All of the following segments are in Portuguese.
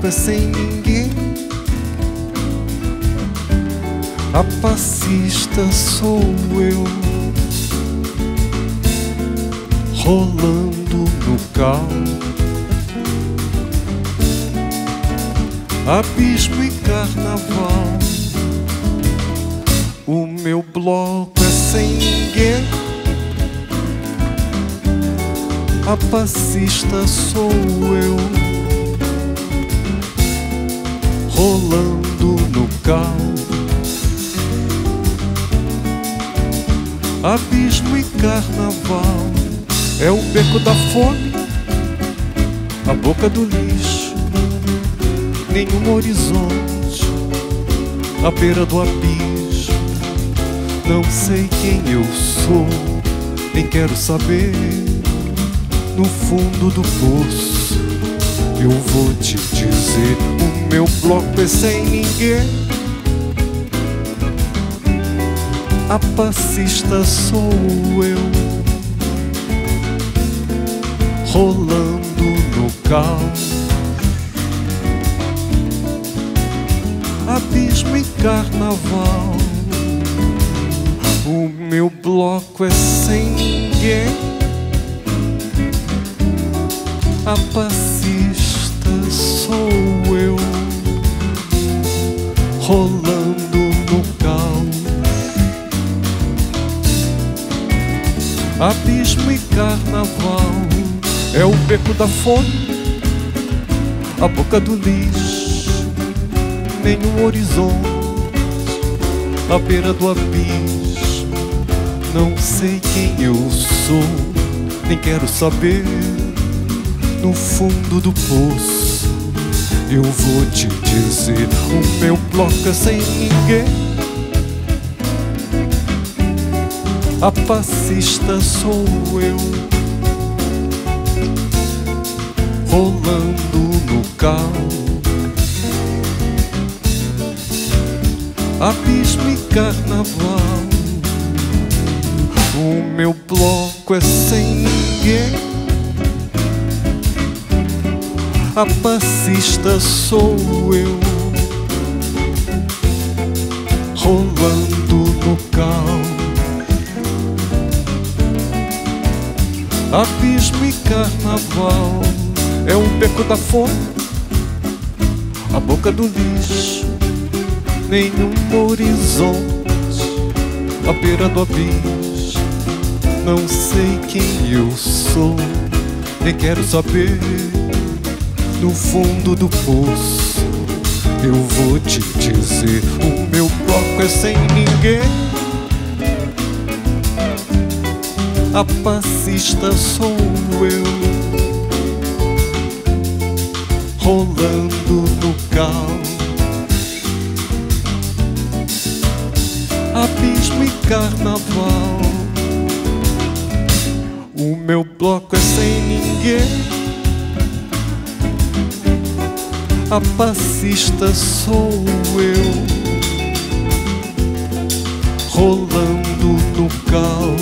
bloco é sem ninguém. A passista sou eu, rolando no cal. Abismo e carnaval. O meu bloco é sem ninguém. A passista sou eu, rolando no cal. Abismo e carnaval. É o beco da fome, a boca do lixo, nenhum horizonte, à beira do abismo. Não sei quem eu sou, nem quero saber. No fundo do poço eu vou te dizer: o meu bloco é sem ninguém. A passista sou eu, rolando no cal. Abismo e carnaval. O meu bloco é sem ninguém. A passista sou eu, rolando no cal. Abismo e carnaval. É o beco da fome, a boca do lixo, nenhum horizonte, à beira do abismo. Não sei quem eu sou, nem quero saber. No fundo do poço eu vou te dizer: o meu bloco é sem ninguém. A passista sou eu, rolando no cal. Abismo e carnaval. O meu bloco é sem ninguém. A passista sou eu, rolando no cal. Abismo e carnaval. É o beco da fome, a boca do lixo, nenhum horizonte, à beira do abismo. Não sei quem eu sou, nem quero saber. No fundo do poço eu vou te dizer: o meu bloco é sem ninguém. A passista sou eu, rolando no cal. Abismo e carnaval. O meu bloco é sem ninguém. A passista sou eu, rolando no cal.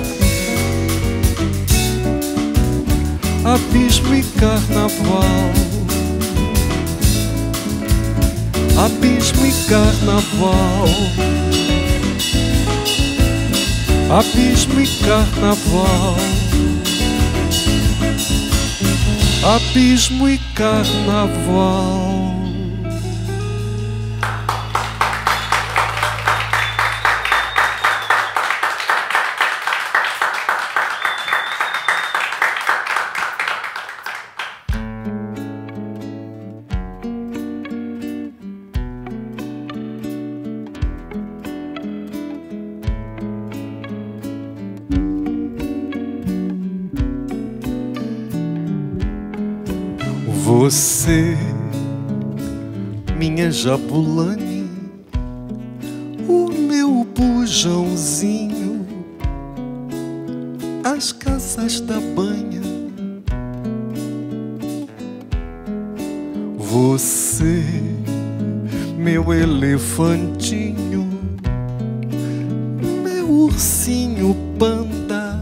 Abismo e carnaval. Abismo e carnaval. Abismo e carnaval. Abismo e carnaval. Você, minha Jabulani, o meu bujãozinho, as casas da banha. Você, meu elefantinho, meu ursinho panda.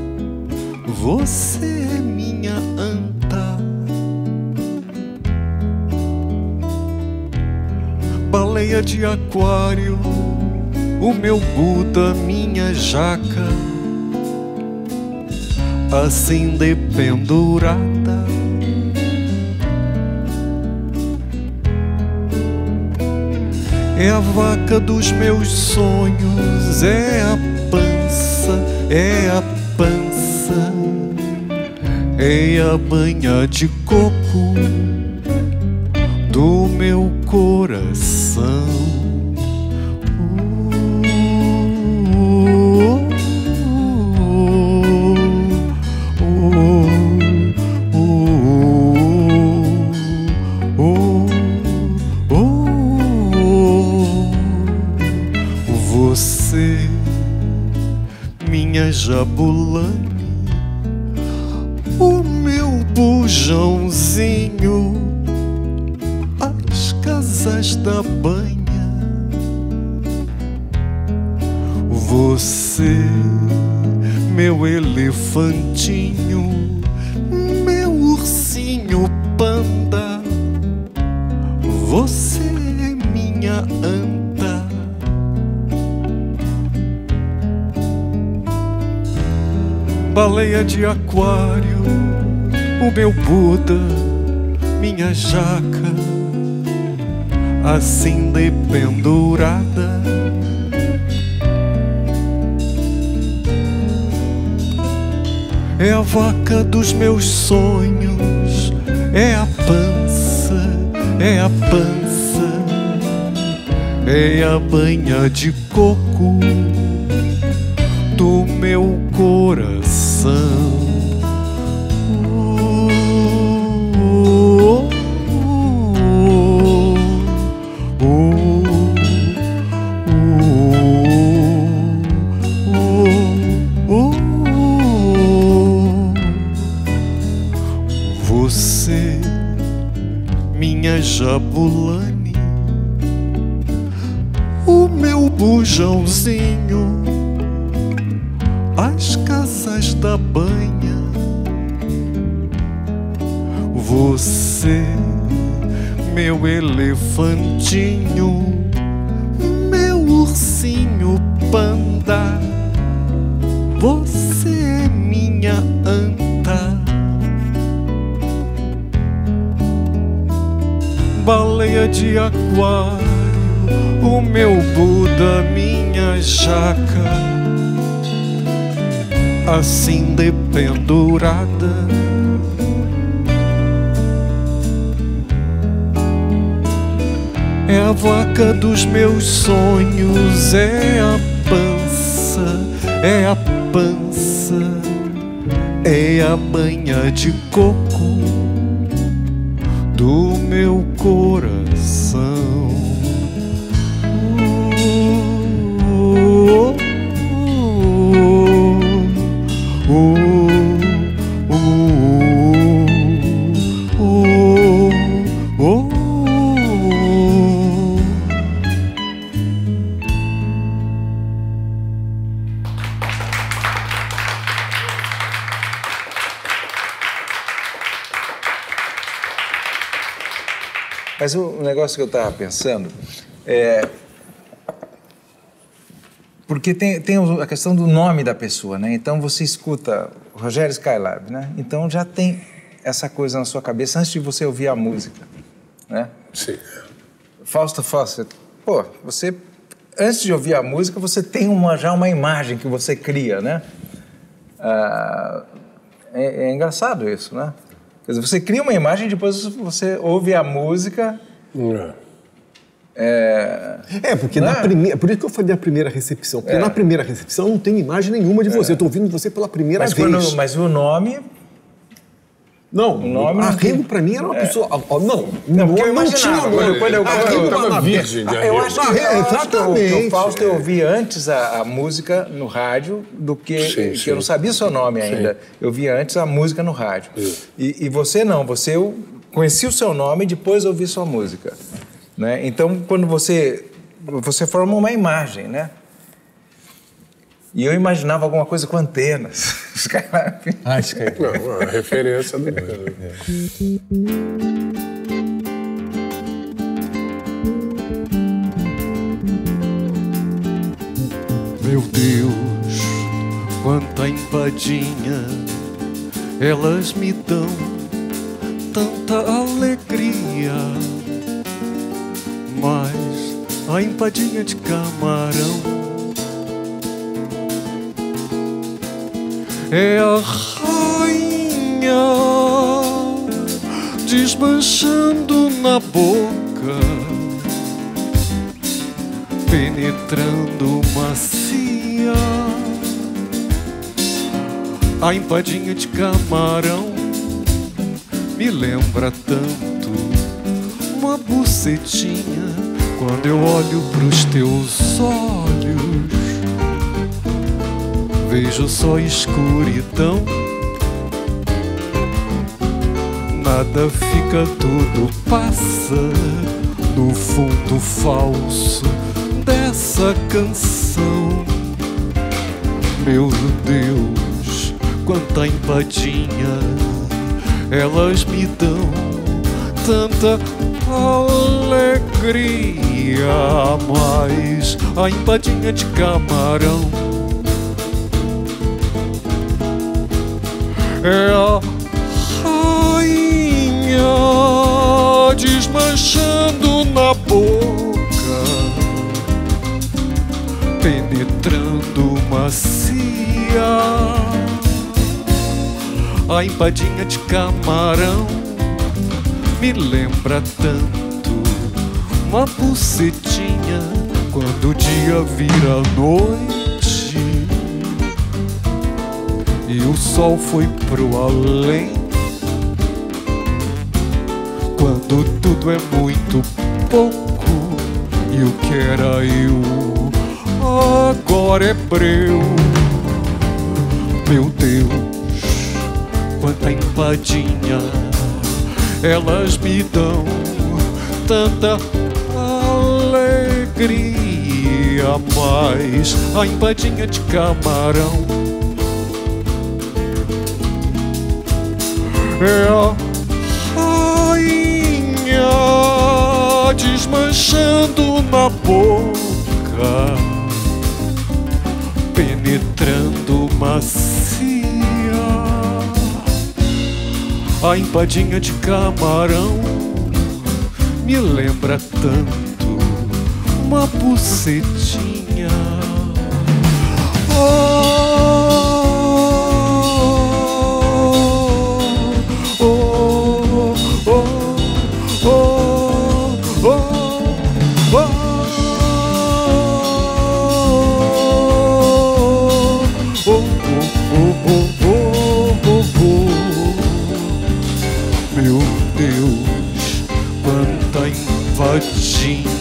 Você é minha anta. baleia de aquário, o meu Buda, minha jaca, assim dependurada. É a vaca dos meus sonhos, é a pança, é a pança, é a banha de coco do meu coração. Você, minha Jabulani, o meu bujãozinho, as casas da banha. Você, meu elefantinho, meu ursinho panda. Você é minha anta. Baleia de aquário, o meu Buda, minha jaca, assim dependurada. É a vaca dos meus sonhos, é a pança, é a pança, é a banha de coco do meu coração. Você, minha Jabulani, o meu bujãozinho, as casas da banha. Você, meu elefantinho, meu ursinho panda. Você é minha anta. Baleia de aquário, o meu Buda, minha jaca, assim dependurada. É a vaca dos meus sonhos, é a pança, é a pança, é a banha de coco do meu coração. Mas o negócio que eu estava pensando é... Porque tem a questão do nome da pessoa, né? Então você escuta Rogério Skylab, né? Então já tem essa coisa na sua cabeça antes de você ouvir a música, né? Sim. Fausto Fawcett, pô, você... Antes de ouvir a música, você tem já uma imagem que você cria, né? É engraçado isso, né? Quer dizer, você cria uma imagem e depois você ouve a música. Porque na primeira... Por isso que eu falei da primeira recepção. Porque na primeira recepção não tem imagem nenhuma de você. Eu estou ouvindo você pela primeira vez. Mas o nome... Não, a Remo para mim era uma pessoa... Não, porque eu imaginava. Quando eu estava virgem de Eu acho que o Fausto eu ouvi antes a música no rádio do que eu não sabia o seu nome ainda. Eu vi antes a música no rádio. E você não, você conhecia o seu nome e depois ouvi sua música, né? Então, quando você forma uma imagem, né? E eu imaginava alguma coisa com antenas. Acho que não, a referência do... Meu Deus, quanta empadinha, elas me dão tanta alegria. Mas a empadinha de camarão é a rainha, desmanchando na boca, penetrando macia. A empadinha de camarão me lembra tanto uma bucetinha. Quando eu olho pros teus olhos, vejo só escuridão. Nada fica, tudo passa no fundo falso dessa canção. Meu Deus, quanta empadinha, elas me dão tanta alegria. Mas a empadinha de camarão é a rainha, desmanchando na boca, penetrando macia. A empadinha de camarão me lembra tanto uma bucetinha. Quando o dia vira noite e o sol foi pro além, quando tudo é muito pouco e o que era eu agora é breu. Meu Deus, quanta empadinha, elas me dão tanta alegria. Mas a empadinha de camarão é a rainha, desmanchando na boca, penetrando macia. A empadinha de camarão me lembra tanto uma bucetinha. Meu Deus, quanta empadinha.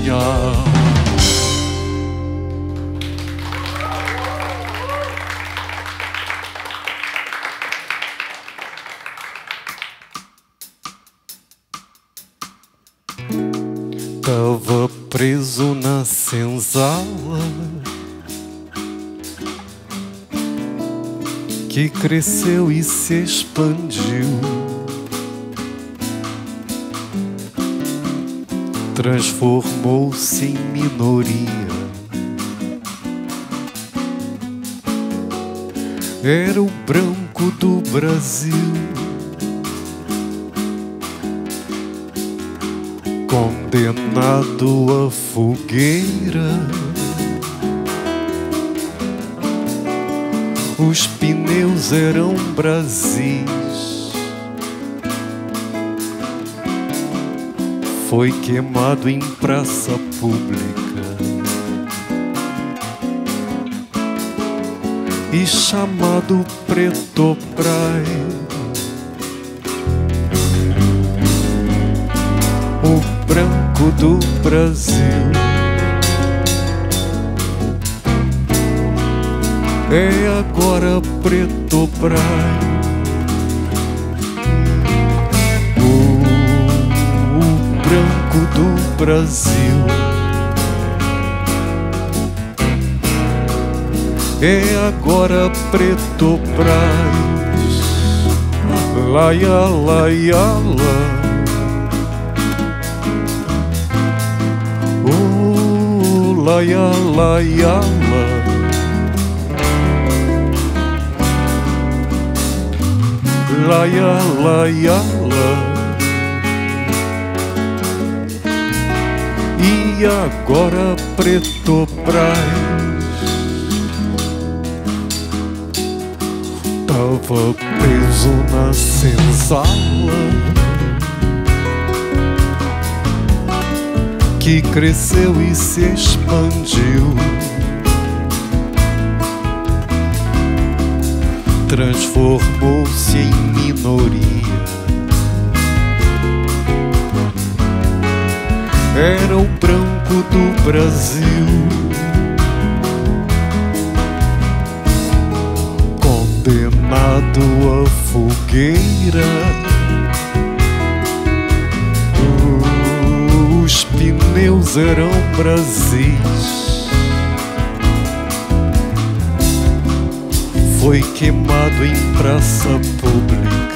Tava preso na senzala que cresceu e se expandiu, transformou-se em minoria. Era o branco do Brasil, condenado à fogueira. Os pneus eram Brasis, foi queimado em praça pública e chamado Pretobras. O branco do Brasil é agora Pretobras. O branco do Brasil é agora Pretobras. Laia, laia, la. Oh, laia, laia, la. laia, laia, la. E agora Petrobras tava preso na senzala que cresceu e se expandiu, transformou-se em minoria. Era o branco do Brasil, condenado à fogueira. Os pneus eram Brasis, foi queimado em praça pública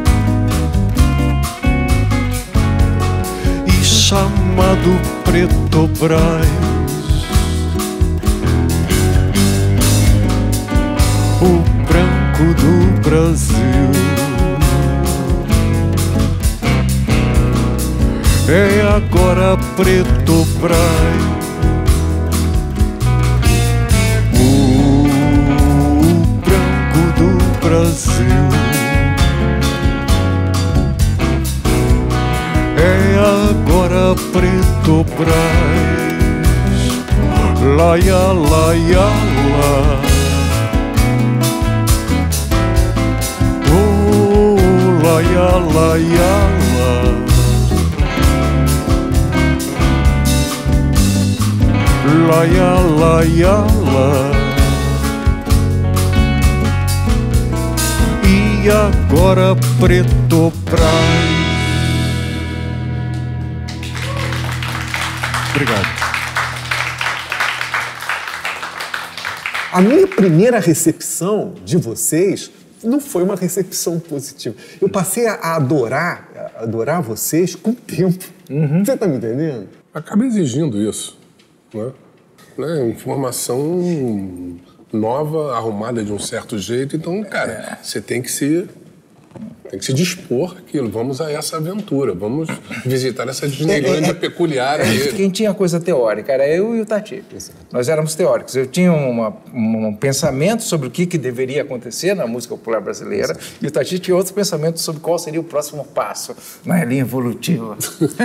e chamado Petrobras. O branco do Brasil é agora Petrobras. O branco do Brasil é agora Petrobras. Laia, laia, la. Oh, laia, laia, la. Laia, laia, la. E agora Petrobras. Obrigado. A minha primeira recepção de vocês não foi uma recepção positiva. Eu passei a adorar vocês com o tempo. Você está me entendendo? Acaba exigindo isso, né? Informação nova, arrumada de um certo jeito. Então, cara, você tem que se dispor àquilo. Vamos a essa aventura, vamos visitar essa Disneylândia peculiar. Quem tinha coisa teórica era eu e o Tati. Nós éramos teóricos. Eu tinha um pensamento sobre o que deveria acontecer na música popular brasileira e o Tati tinha outros pensamentos sobre qual seria o próximo passo na linha evolutiva.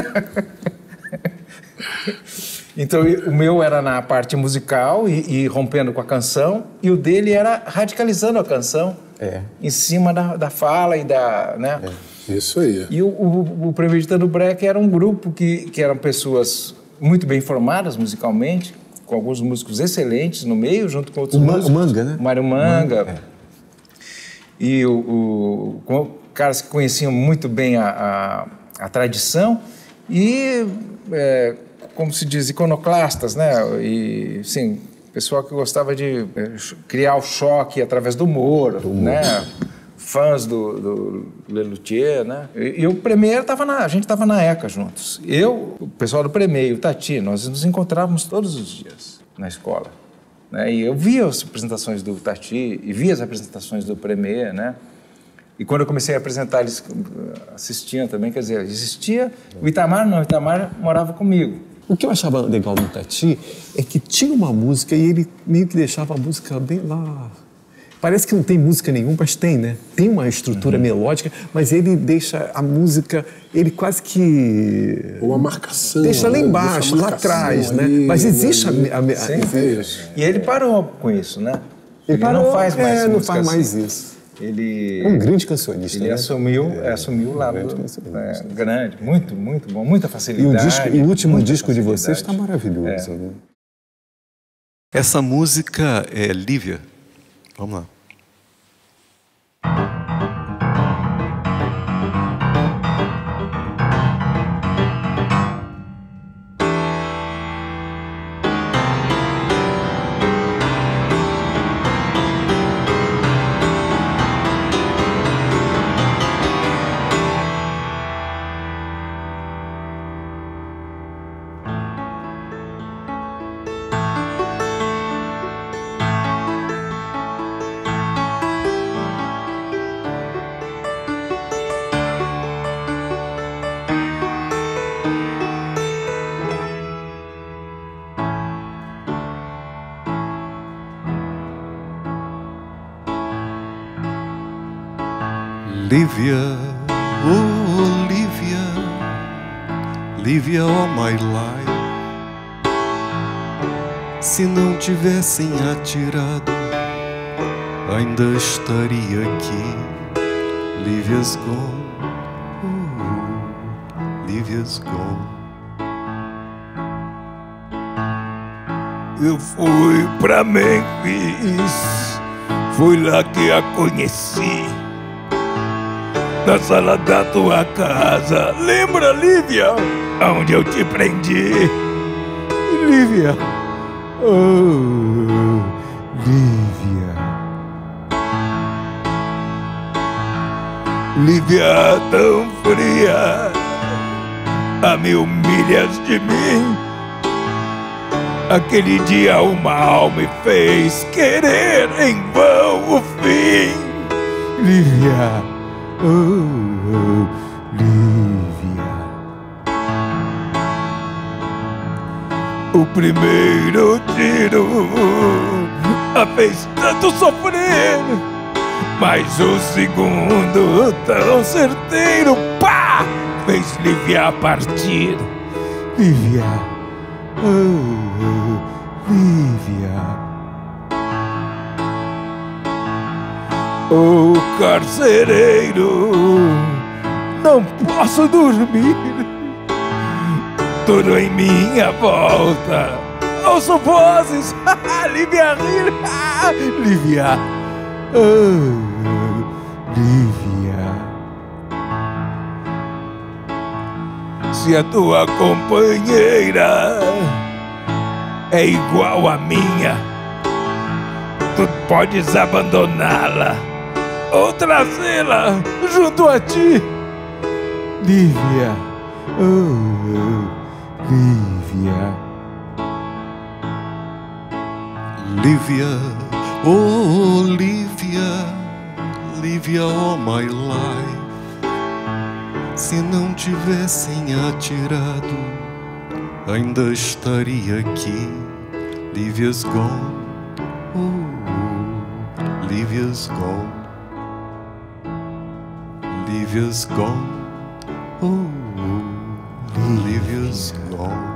Então, o meu era na parte musical e rompendo com a canção, e o dele era radicalizando a canção em cima da fala e da... né? Isso aí. E o Premeditando Break era um grupo que eram pessoas muito bem formadas musicalmente, com alguns músicos excelentes no meio, junto com outros músicos. O Manga, né? Mário Manga. E caras que conheciam muito bem a tradição e... como se diz, iconoclastas, né? E, sim, pessoal que gostava de criar o choque através do humor, né? Fãs do Lelutier, né? E o Premier a gente estava na ECA juntos. O pessoal do Premier e o Tati, nós nos encontrávamos todos os dias na escola, né? E eu via as apresentações do Tati e via as apresentações do Premier, né? E quando eu comecei a apresentar, eles assistiam também, quer dizer, existia... O Itamar morava comigo. O que eu achava legal no Tati é que tinha uma música e ele meio que deixava a música bem lá... Parece que não tem música nenhuma, mas tem, né? Tem uma estrutura melódica, mas ele deixa a música... Ele quase que... Uma marcação. Deixa lá embaixo, lá atrás, né? Mas existe isso. E ele parou com isso, né? Ele não faz mais música não faz mais assim. isso. Ele... É um grande cancionista, ele né? assumiu lá grande, muito bom, muita facilidade. E o último disco de vocês está maravilhoso. Né? Essa música é Lívia. Vamos lá. Lívia, oh Lívia, Lívia all my life. Se não tivessem atirado, ainda estaria aqui. Lívia's gone, Lívia's gone. Eu fui pra Memphis, foi lá que a conheci, na sala da tua casa. Lembra, Lívia, aonde eu te prendi? Lívia, oh, Lívia. Lívia tão fria, a 1000 milhas de mim. Aquele dia o mal me fez querer em vão o fim. Lívia, oh, Lívia. O primeiro tiro a fez tanto sofrer, mas o segundo tão certeiro, pá, fez Lívia partir. Lívia, oh, Lívia. Oh, carcereiro, não posso dormir. Tudo em minha volta, ouço vozes, Lívia rir, Lívia, oh, Lívia. Se a tua companheira é igual a minha, tu podes abandoná-la ou trazê-la junto a ti. Lívia, oh, Lívia. Lívia, oh Lívia, Lívia all my life. Se não tivessem atirado, ainda estaria aqui. Lívia's gone, oh, Lívia's gone. Lívia's gone, oh, Lívia's gone.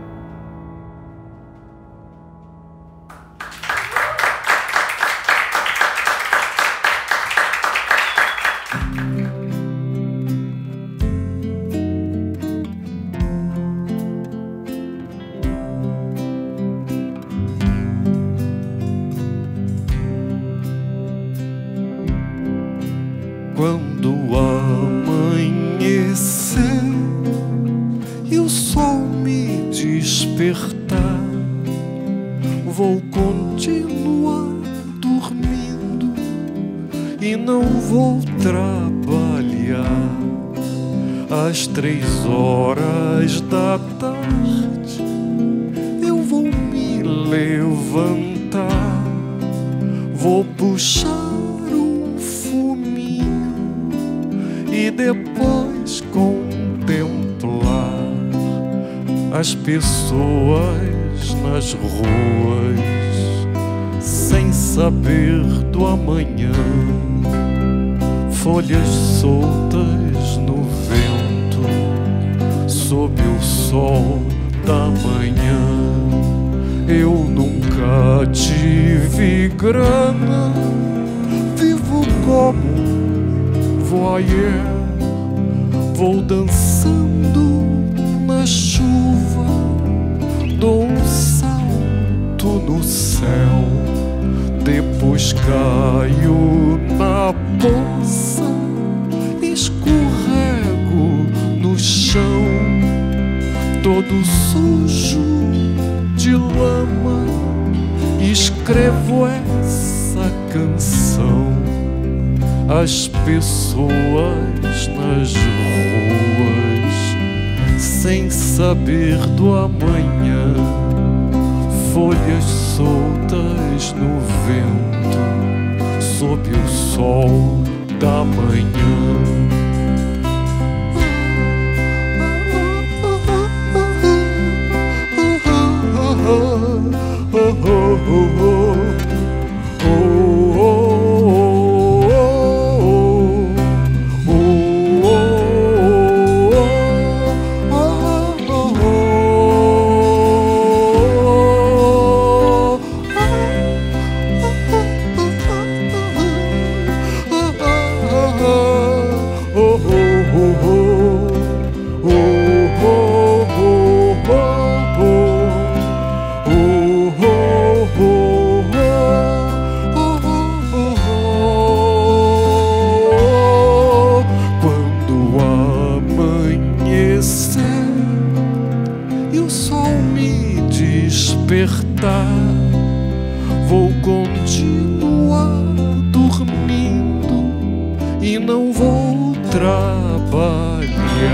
Quando amanhecer e o sol me despertar, vou continuar dormindo e não vou trabalhar. Às 3 horas da tarde eu vou me levantar, vou puxar e depois contemplar as pessoas nas ruas, sem saber do amanhã. Folhas soltas no vento, sob o sol da manhã. Eu nunca tive grana, vivo como voyeur, vou dançando na chuva, dou um salto no céu, depois caio na poça, escorrego no chão, todo sujo de lama, escrevo essa canção. As pessoas nas ruas, sem saber do amanhã, folhas soltas no vento, sob o sol da manhã. despertar, vou continuar dormindo e não vou trabalhar.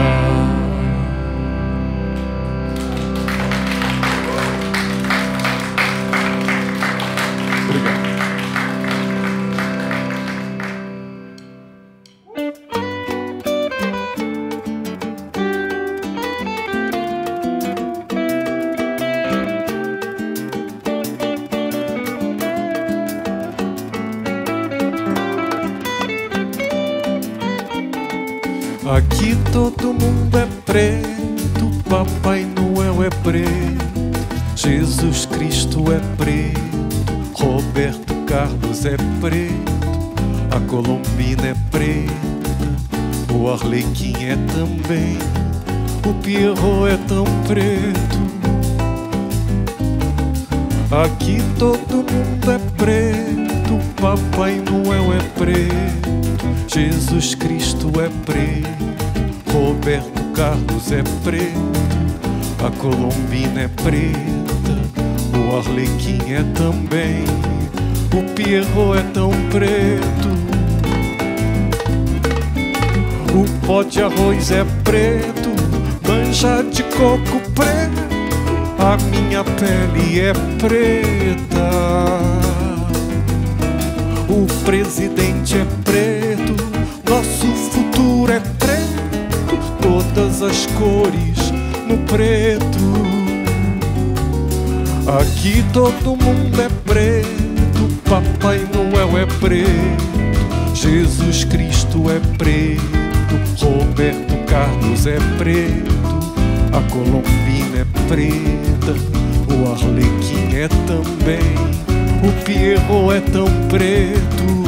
Aqui todo mundo é preto, Papai Noel é preto, Jesus Cristo é preto, Roberto Carlos é preto, a Colombina é preta, o Arlequim é também, o Pierrot é tão preto. Aqui todo mundo é preto, Papai Noel é preto, Jesus Cristo é preto, Roberto Carlos é preto, a Colombina é preta, o Arlequim é também, o Pierrot é tão preto. O pó de arroz é preto, manja de coco preto, a minha pele é preta. O presidente é preto, nosso futuro é preto, todas as cores no preto. Aqui todo mundo é preto, Papai Noel é preto, Jesus Cristo é preto, Roberto Carlos é preto, a Colombina é preta, o Arlequim é também, o Pierrot é tão preto.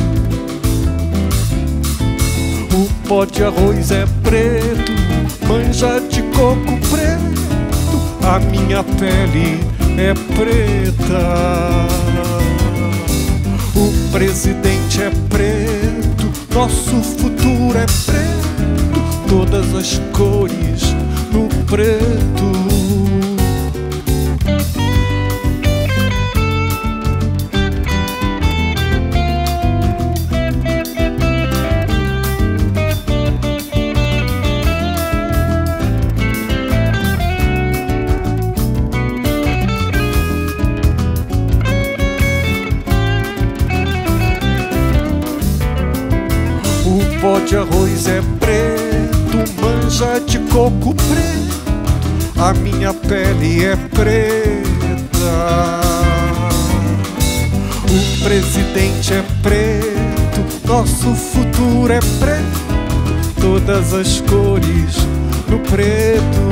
O pó de arroz é preto, manja de coco preto, a minha pele é preta. O presidente é preto, nosso futuro é preto, todas as cores no preto. O pó de arroz é preto, manja de coco preto, a minha pele é preta. O presidente é preto, nosso futuro é preto, todas as cores no preto.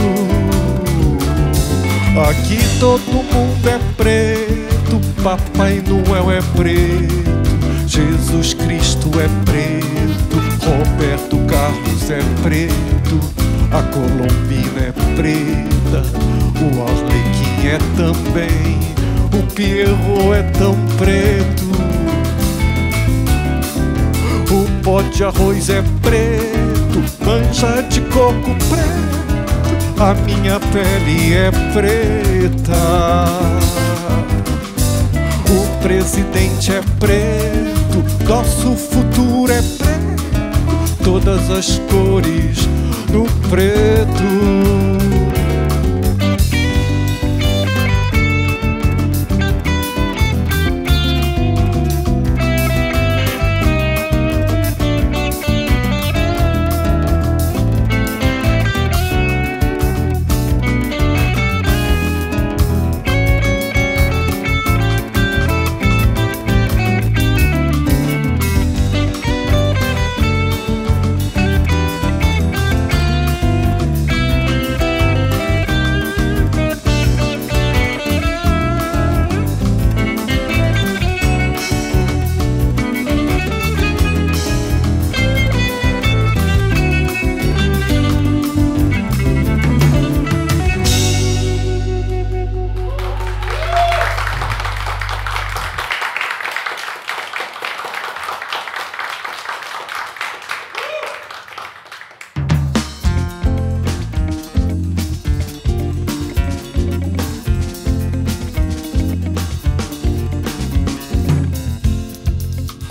Aqui todo mundo é preto, Papai Noel é preto, Jesus Cristo é preto, Roberto Carlos é preto, a Colombina é preta, o Arlequim é também, o Pierrot é tão preto. O pó de arroz é preto, manja de coco preto, a minha pele é preta. O presidente é preto, nosso futuro é preto, todas as cores no preto.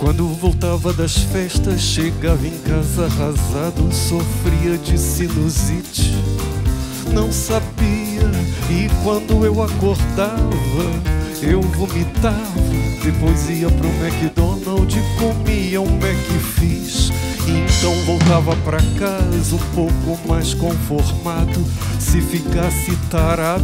Quando voltava das festas, chegava em casa arrasado, sofria de sinusite, não sabia, e quando eu acordava, eu vomitava. Depois ia pro McDonald's e comia um McFish. Então voltava pra casa um pouco mais conformado. Se ficasse tarado,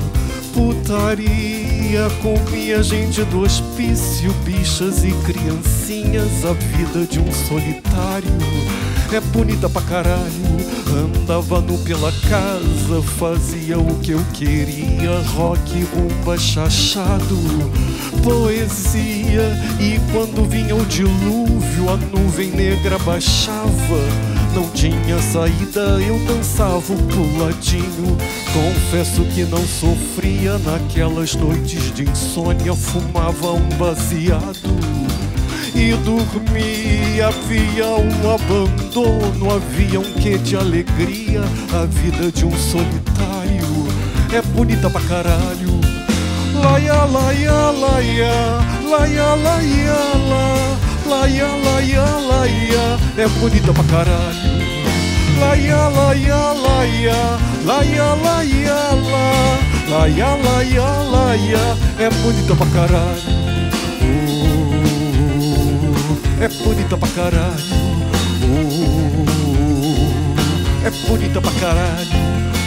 putaria, comia gente do hospício, bichas e criancinhas. A vida de um solitário é bonita pra caralho. Andava nu pela casa, fazia o que eu queria, rock, rumba, chachado, poesia. E quando vinha o dilúvio, a nuvem negra baixava, não tinha saída, eu dançava um puladinho. Confesso que não sofria naquelas noites de insônia, fumava um baseado e dormia. Havia um abandono, havia um quê de alegria. A vida de um solitário é bonita pra caralho. Laia, laia, laia, laia, laia, laia, laia, laia, é bonita pra caralho. Laia, laia, laia, laia, laia, laia, laia, laia, é bonita pra caralho. É bonita pra caralho. É bonita pra caralho.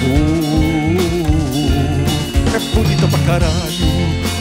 É bonita pra caralho.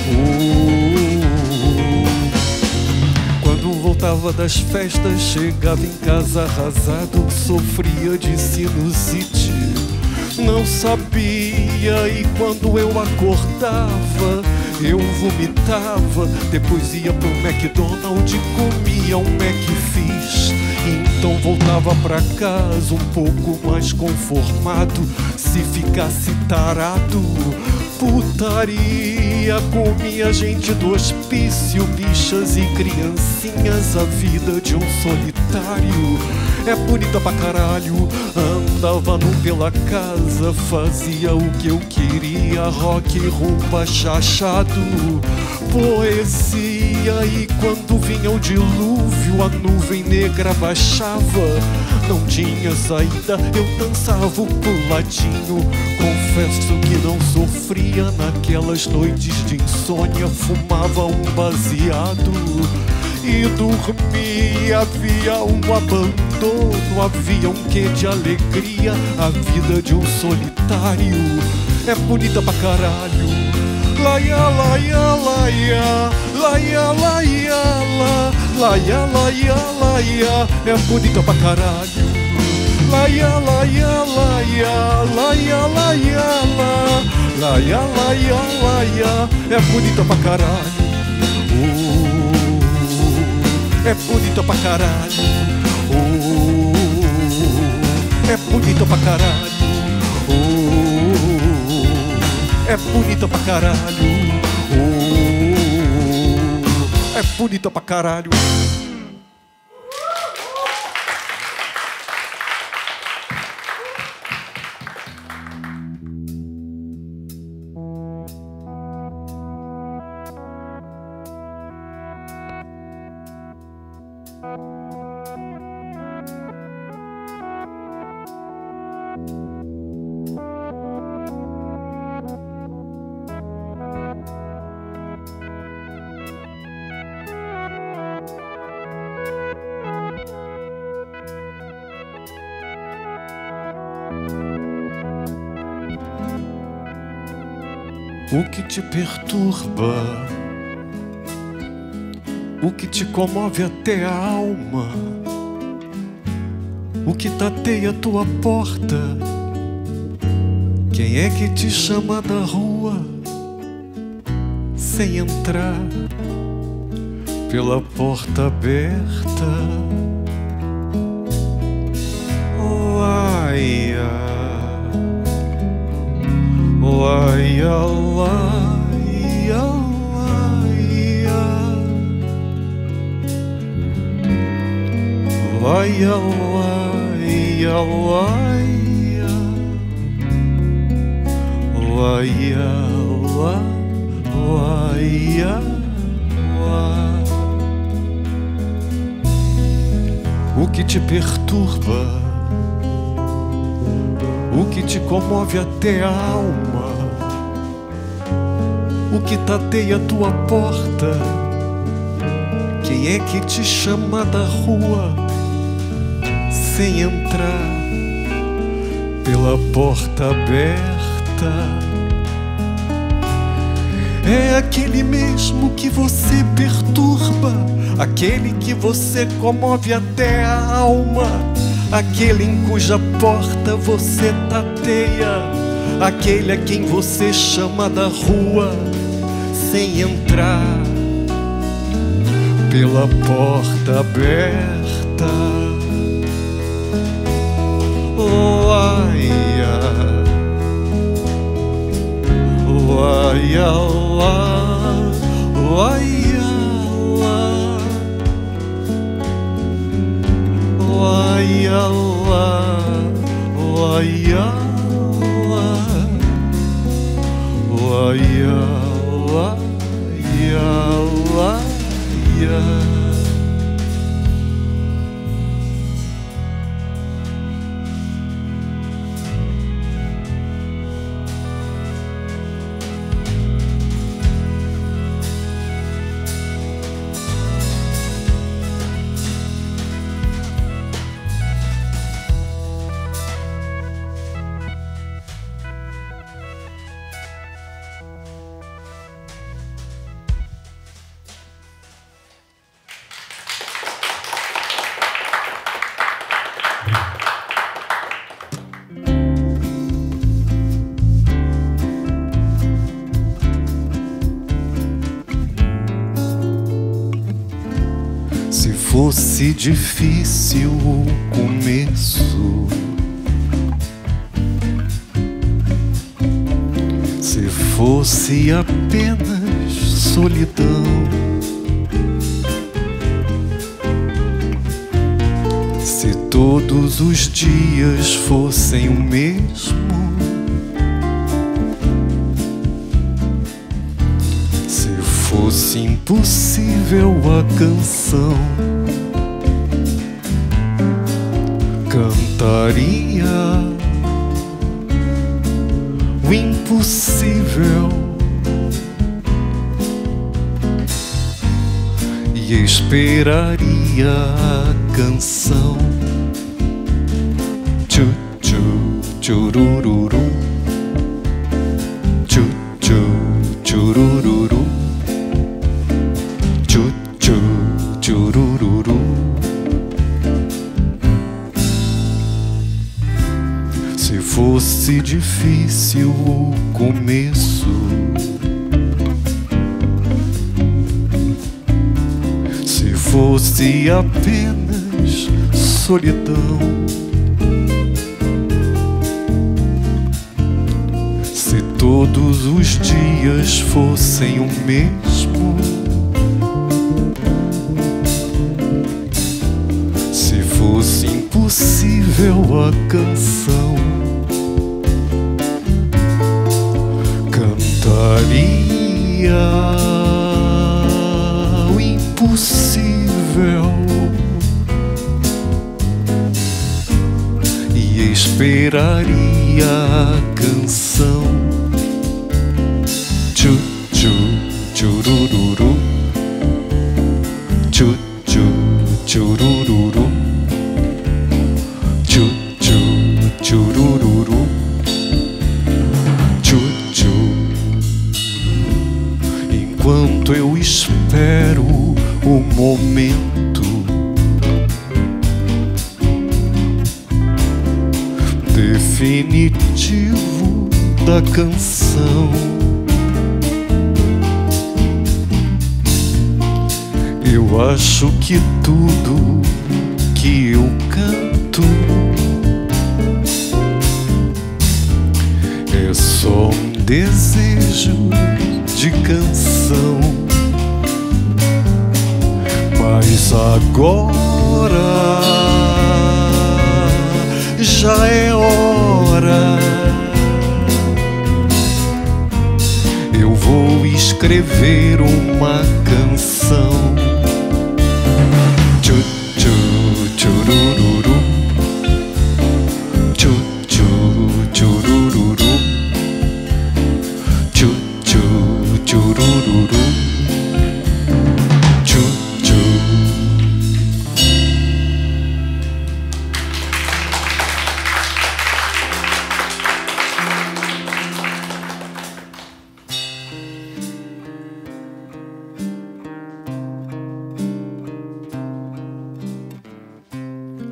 Quando voltava das festas, chegava em casa arrasado, sofria de sinusite, não sabia, e quando eu acordava, eu vomitava. Depois ia pro McDonald's e comia um McFish. Então voltava pra casa um pouco mais conformado. Se ficasse tarado, putaria, comia gente do hospício, bichas e criancinhas. A vida de um solitário é bonita pra caralho. Andava nu pela casa, fazia o que eu queria, rock, rumba, chachado, poesia. E quando vinha o dilúvio, a nuvem negra baixava, não tinha saída, eu dançava o puladinho. Confesso que não sofria naquelas noites de insônia, fumava um baseado e dormia. Havia um abandono, havia um quê de alegria. A vida de um solitário é bonita pra caralho. Laia, laia, laia, laia, laia, laia, laia, laia, é bonita pra caralho. Laia, laia, laia, laia, laia, laia, laia, laia, é bonita pra caralho. É bonita pra caralho. É bonita pra caralho. É bonita pra caralho. É bonita pra caralho. O que te perturba, o que te comove até a alma, o que tateia tua porta, quem é que te chama da rua sem entrar pela porta aberta? Laia, laia, laia, laia, laia, laia, laia, laia, laia, laia. que te perturba, o que te comove até a alma, o que tateia tua porta. Quem é que te chama da rua sem entrar pela porta aberta? É aquele mesmo que você perturba, aquele que você comove até a alma, aquele em cuja porta você tateia, aquele a quem você chama da rua sem entrar pela porta aberta. Laia, laia, laia, laia, laia, laia, laia. Se fosse difícil o começo, se fosse apenas solidão, se todos os dias fossem o mesmo, se fosse impossível a canção, cantaria o impossível e esperaria a canção. Tchu tchu churururu, tchu tchu churururu, tchu tchu churururu. Se fosse difícil o começo, se fosse apenas solidão, se todos os dias fossem o mesmo, se fosse impossível a canção, cantaria o impossível e esperaria a canção. Tchu tchu churururu, tchu tchu churururu, tchu tchu churururu, tchu tchu. Enquanto eu espero o momento definitivo da canção, eu acho que tudo que eu canto é só um desejo de canção. Mas agora já é hora, eu vou escrever uma canção. Tchu tchu churu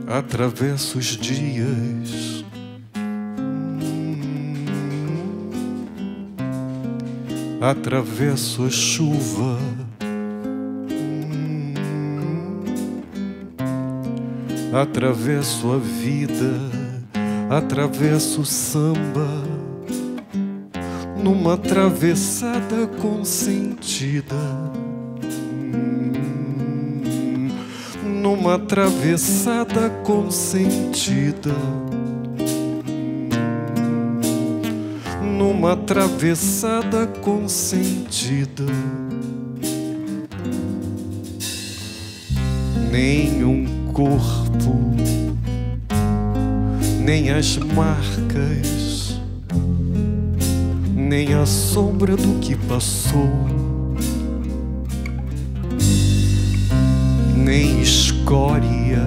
atravesso os dias, atravesso a chuva, atravesso a vida, atravesso o samba, numa atravessada consentida, numa atravessada consentida, numa atravessada consentida. Nenhum corpo, nem as marcas, nem a sombra do que passou, nem escória,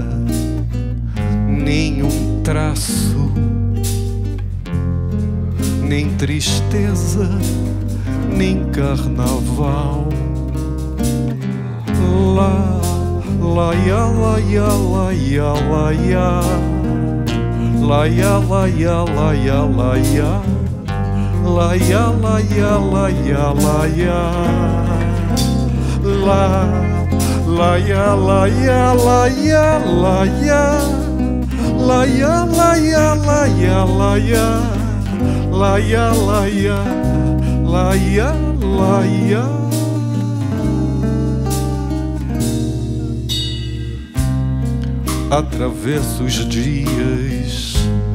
nenhum traço, nem tristeza, nem carnaval. Lá, lá, ya, lá, ya, lá, ya, lá, ya, lá, ya, lá, ya, lá, ya, lá, ya, lá, ya, lá, ya, lá, ya, lá, ya, lá, lá, ya, lá, ya, lá, ya, lá, ya, lá, ya, lá, ya, lá, ya, lá, ya, lá, ya, lá, ya, lá, ya, lá, ya. Atravesso os dias,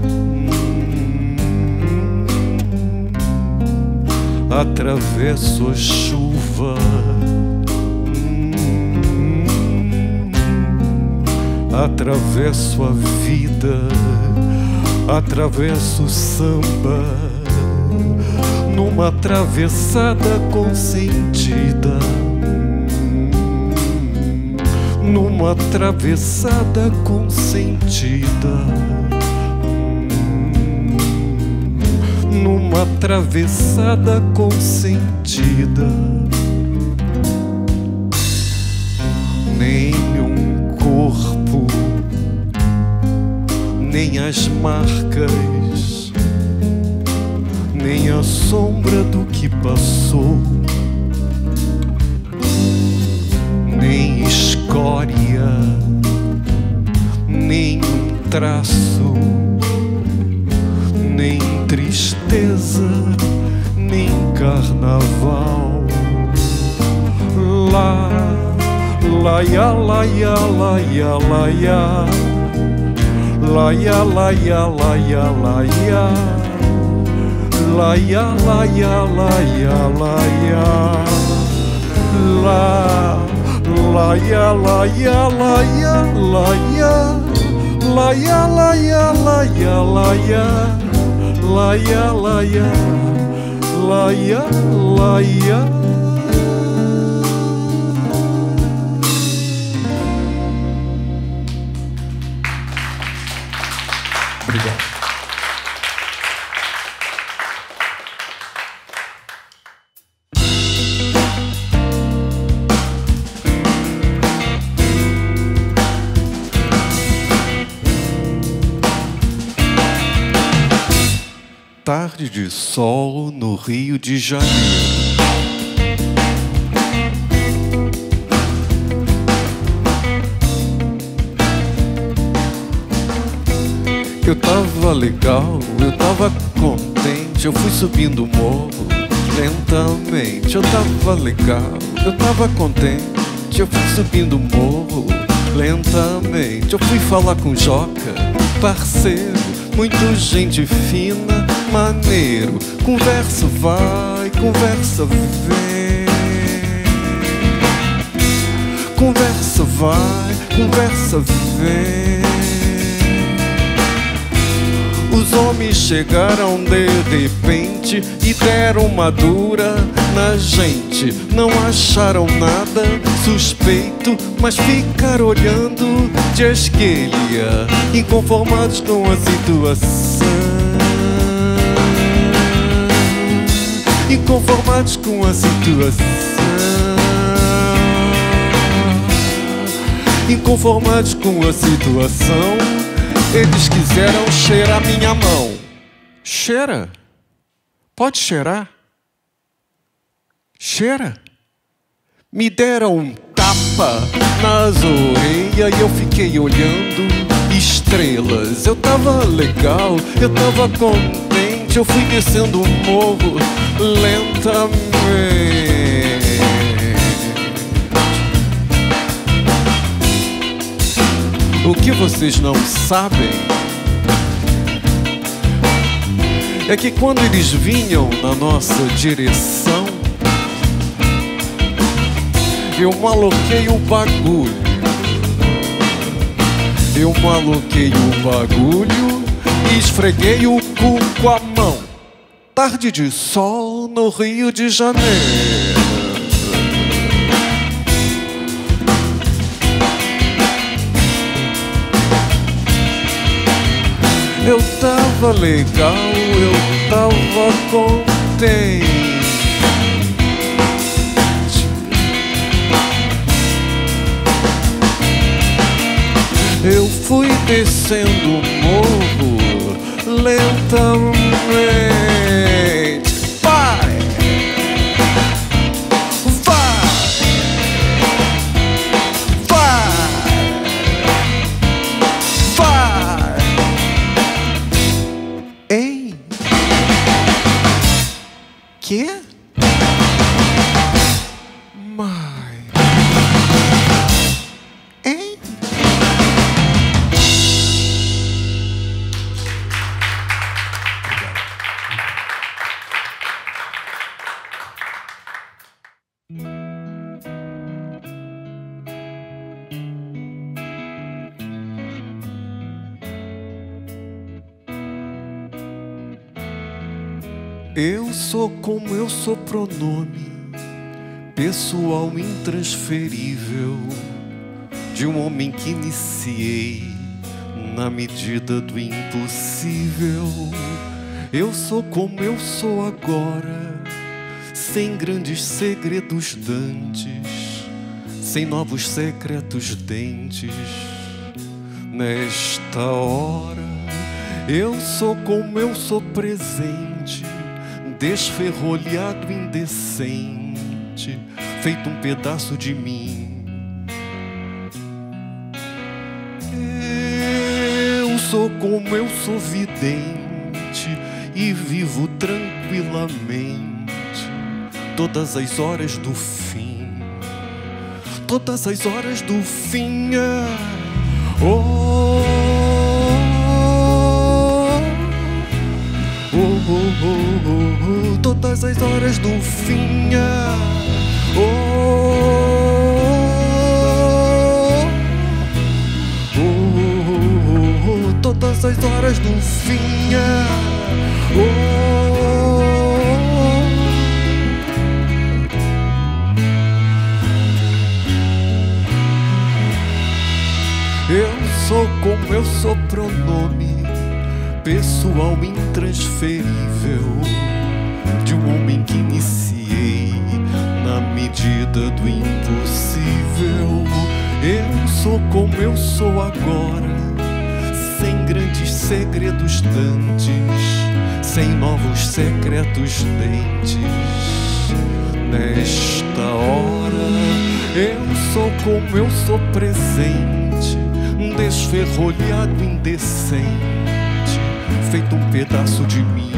atravesso a chuva, atravesso a vida, atravesso o samba, numa atravessada consentida, numa atravessada consentida, numa atravessada consentida. Nenhum corpo, nem as marcas, nem a sombra do que passou, nem escória, nem um traço, nem tristeza, nem carnaval. Lá, lá, ya, lá, ya, lá, ya, lá, ya, lá, ya, lá, ya, lá, ya, lá, ya, lá, ya, lá, ya, lá, ya, lá, ya, lá, la ya, la ya, la ya, la ya, la ya, la ya, la ya, la ya, la ya, la ya, la ya, la ya. Obrigado. Tarde de sol no Rio de Janeiro. Eu tava legal, eu tava contente, eu fui subindo o morro lentamente. Eu tava legal, eu tava contente, eu fui subindo o morro lentamente. Eu fui falar com o Joca, parceiro, muito gente fina, maneiro. Conversa vai, conversa vem. Conversa vai, conversa vem. Os homens chegaram de repente e deram uma dura na gente. Não acharam nada suspeito, mas ficaram olhando de esquelha, inconformados com a situação, inconformados com a situação. Inconformados com a situação, eles quiseram cheirar minha mão. Cheira? Pode cheirar? Cheira? Me deram um tapa nas orelhas e eu fiquei olhando estrelas. Eu tava legal, eu tava contente, eu fui descendo o morro lentamente. O que vocês não sabem é que quando eles vinham na nossa direção, eu maloquei o bagulho. Eu maloquei o bagulho e esfreguei o cu com a mão. Tarde de sol no Rio de Janeiro. Eu tava legal, eu tava contente. Eu fui descendo o morro lentamente. Vai! Vai! Vai! Vai! Ei! Que? Ei! Eu sou como eu sou, pronome pessoal intransferível de um homem que iniciei na medida do impossível. Eu sou como eu sou agora, sem grandes segredos dantes, sem novos secretos dentes. Nesta hora eu sou como eu sou presente, desferrolhado, indecente, feito um pedaço de mim. Eu sou como eu sou vidente e vivo tranquilamente todas as horas do fim. Todas as horas do fim. Todas as horas do fim. Todas as horas do fim. Eu sou como eu sou, pronome pessoal intransferível de um homem que iniciei na medida do impossível. Eu sou como eu sou agora, sem grandes segredos dantes, sem novos secretos dentes. Nesta hora eu sou como eu sou presente, desferrolhado, indecente, feito um pedaço de mim.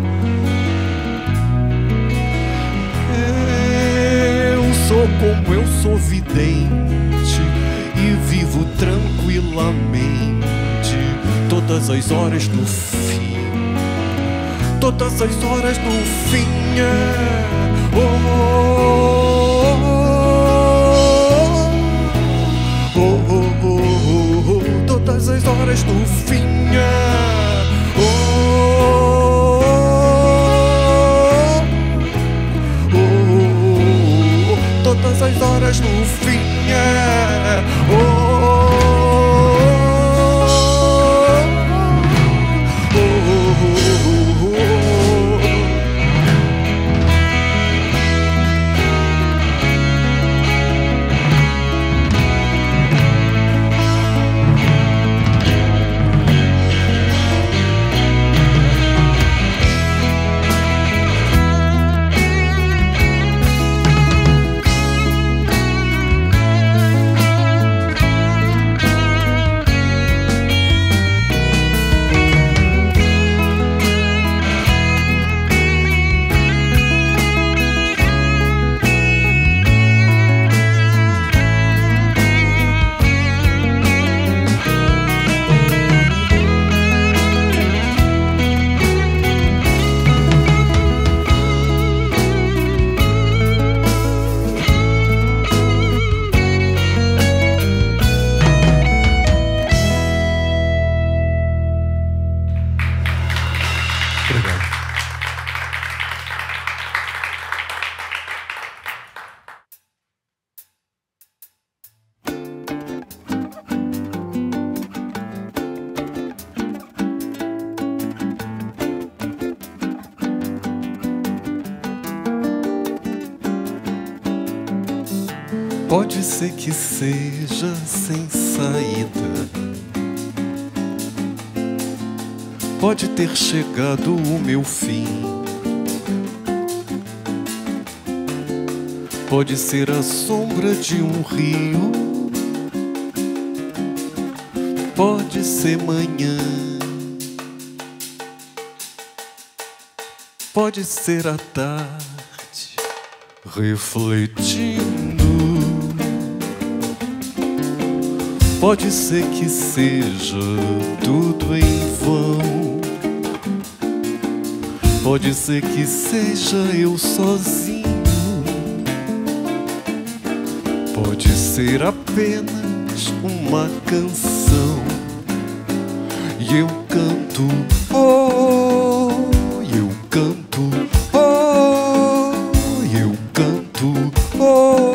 Eu sou como eu sou vidente e vivo tranquilamente todas as horas do fim. Todas as horas do fim. Todas as horas do fim. Todas as horas do fim. Pode ser que seja sem saída, pode ter chegado o meu fim, pode ser a sombra de um rio, pode ser manhã, pode ser a tarde, refletindo. Pode ser que seja tudo em vão, pode ser que seja eu sozinho, pode ser apenas uma canção e eu canto, oh, eu canto, oh, eu canto, oh.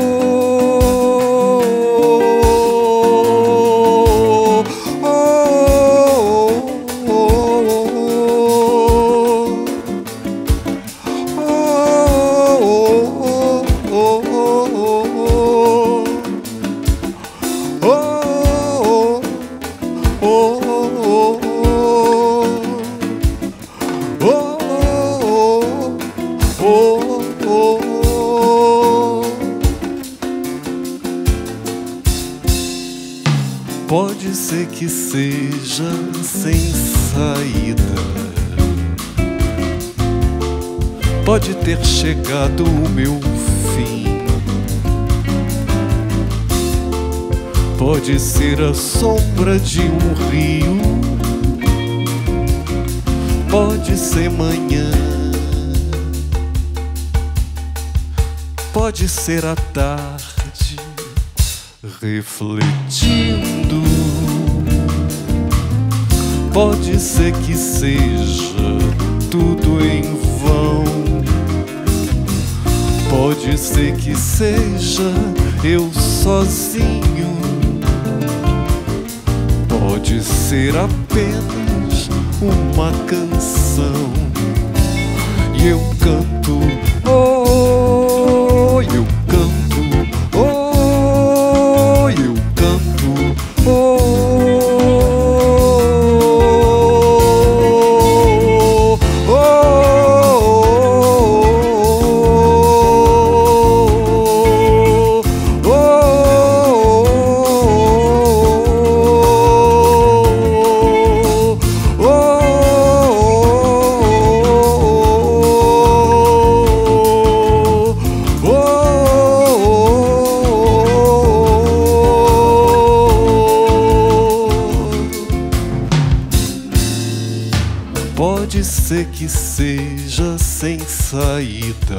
Pode ser que seja sem saída, pode ter chegado o meu fim, pode ser a sombra de um rio, pode ser manhã, pode ser a tarde, refletindo. Pode ser que seja tudo em vão, pode ser que seja eu sozinho, pode ser apenas uma canção e eu canto, oh, eu canto, oh, eu canto, oh. Pode ser que seja sem saída,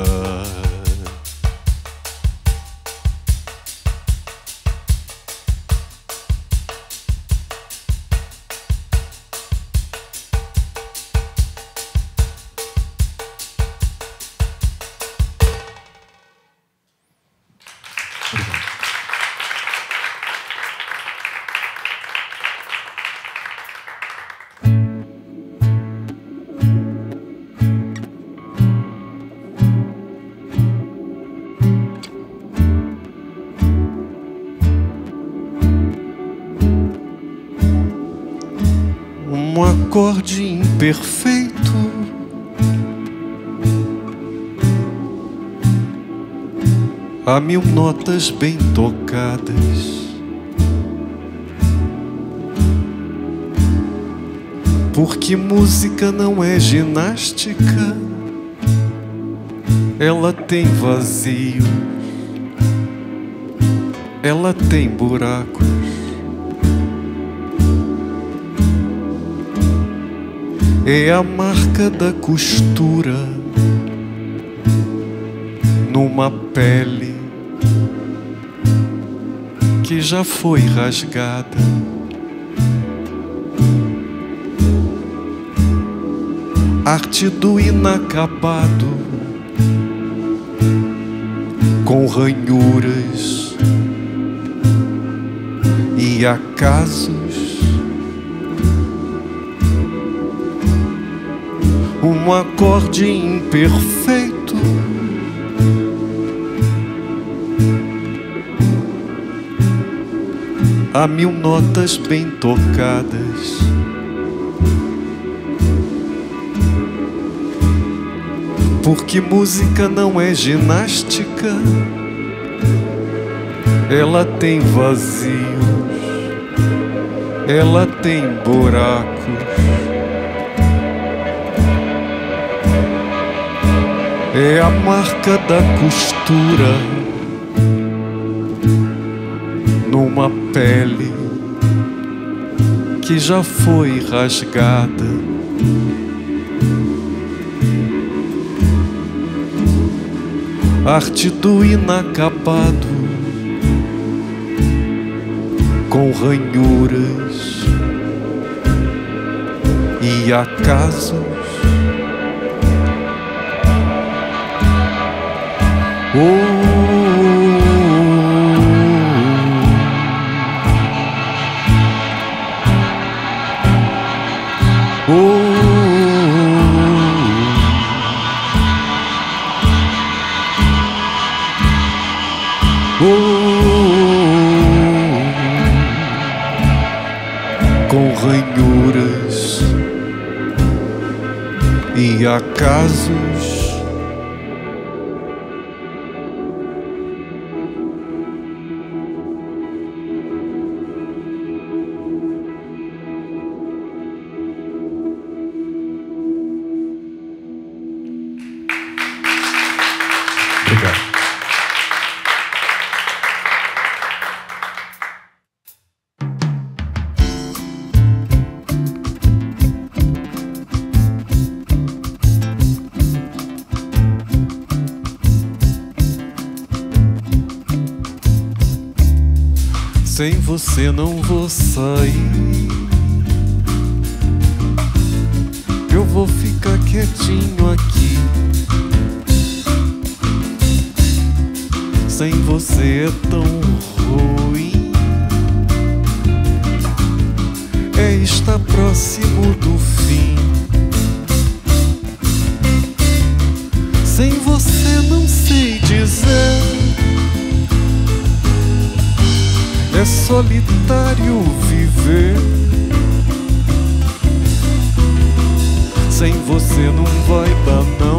um acorde imperfeito, a 1000 notas bem tocadas, porque música não é ginástica, ela tem vazio, ela tem buracos. É a marca da costura numa pele que já foi rasgada. Arte do inacabado, com ranhuras e acasos. Um acorde imperfeito, a 1000 notas bem tocadas. Porque música não é ginástica, ela tem vazios, ela tem buracos. É a marca da costura numa pele que já foi rasgada. Arte do inacabado, com ranhuras e acasos. Com ranhuras e acasos. Obrigado. Sem você não vou sair, eu vou ficar quietinho aqui. Sem você é tão ruim, é estar próximo do fim. Sem você não sei dizer, é solitário viver. Sem você não vai dar não.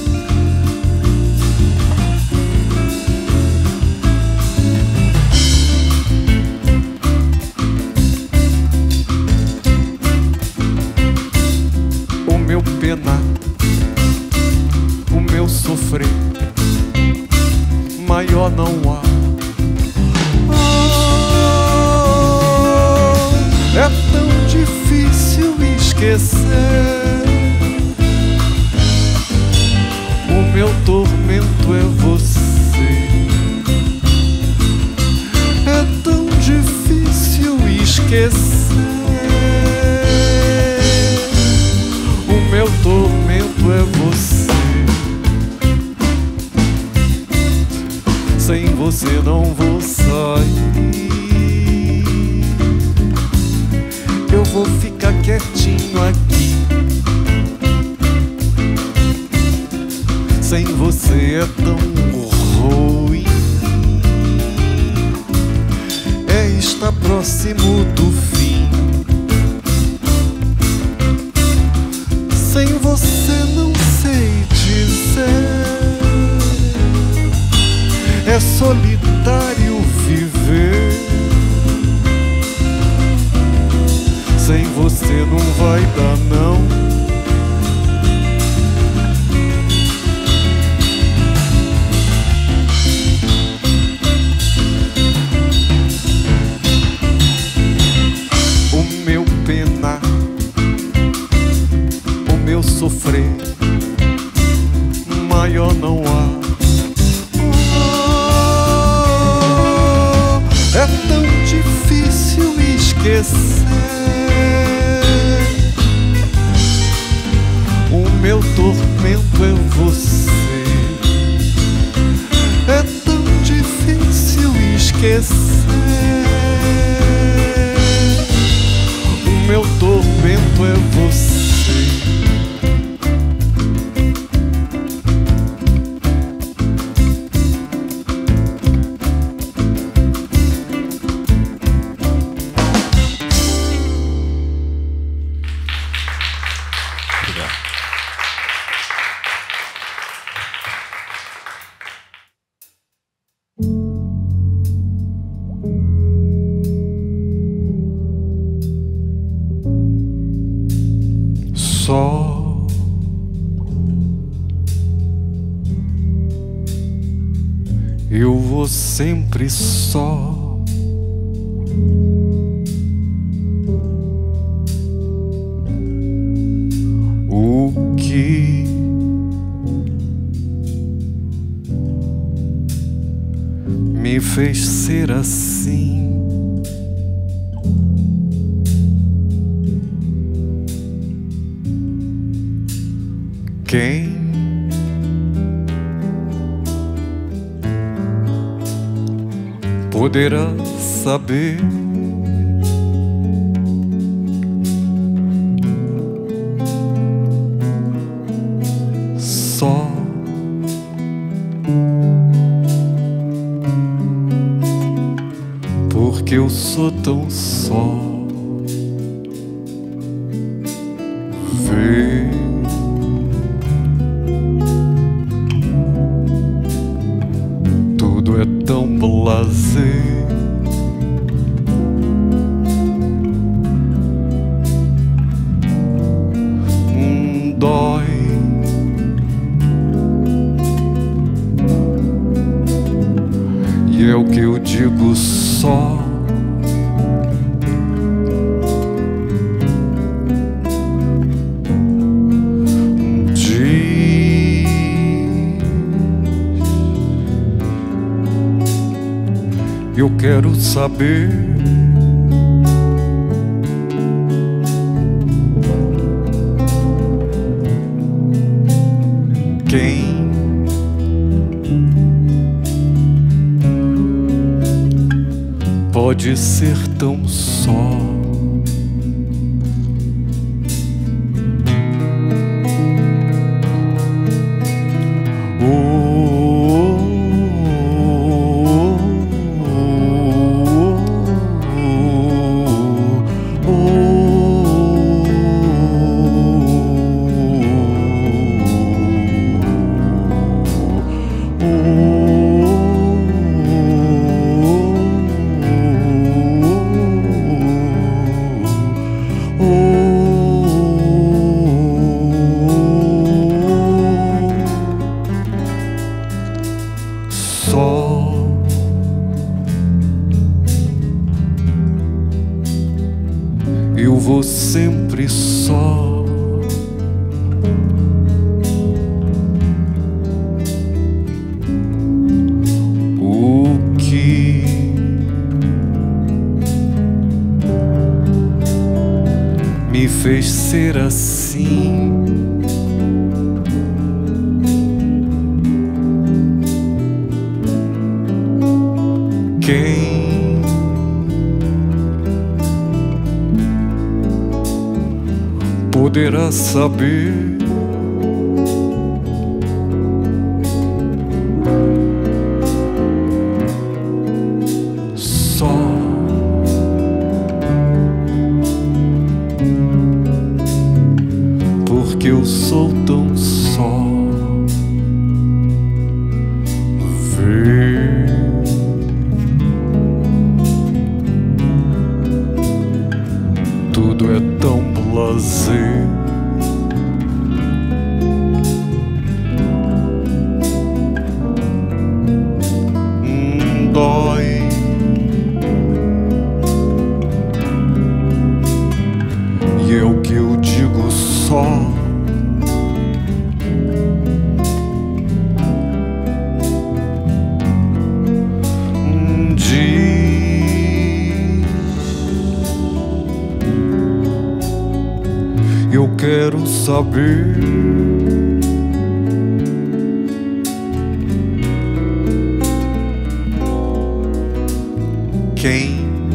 O meu penar, o meu sofrer, maior não há. É tão difícil esquecer. O meu tormento é você. É tão difícil esquecer. O meu tormento é você. Sem você não vou sair. Eu vou ficar quietinho aqui. Sem você é tão ruim, é estar próximo do fim. Sem você não sei dizer, é solitário viver. Sem você não vai dar não. O meu penar, o meu sofrer, maior não há. É tão difícil esquecer. O meu tormento é você. É tão difícil esquecer. O meu tormento é você. sempre só. O que me fez ser assim? Quem poderá saber? Só porque eu sou tão só. Vê tudo é tão blasé. Dói. E é o que eu digo só. Eu quero saber quem pode ser tão só. Eu vou sempre só. O que me fez ser assim? Quem poderá saber? Só porque eu sou tão só. Vê tudo é tão blasé. Dói. E é o que eu digo só. Eu quero saber quem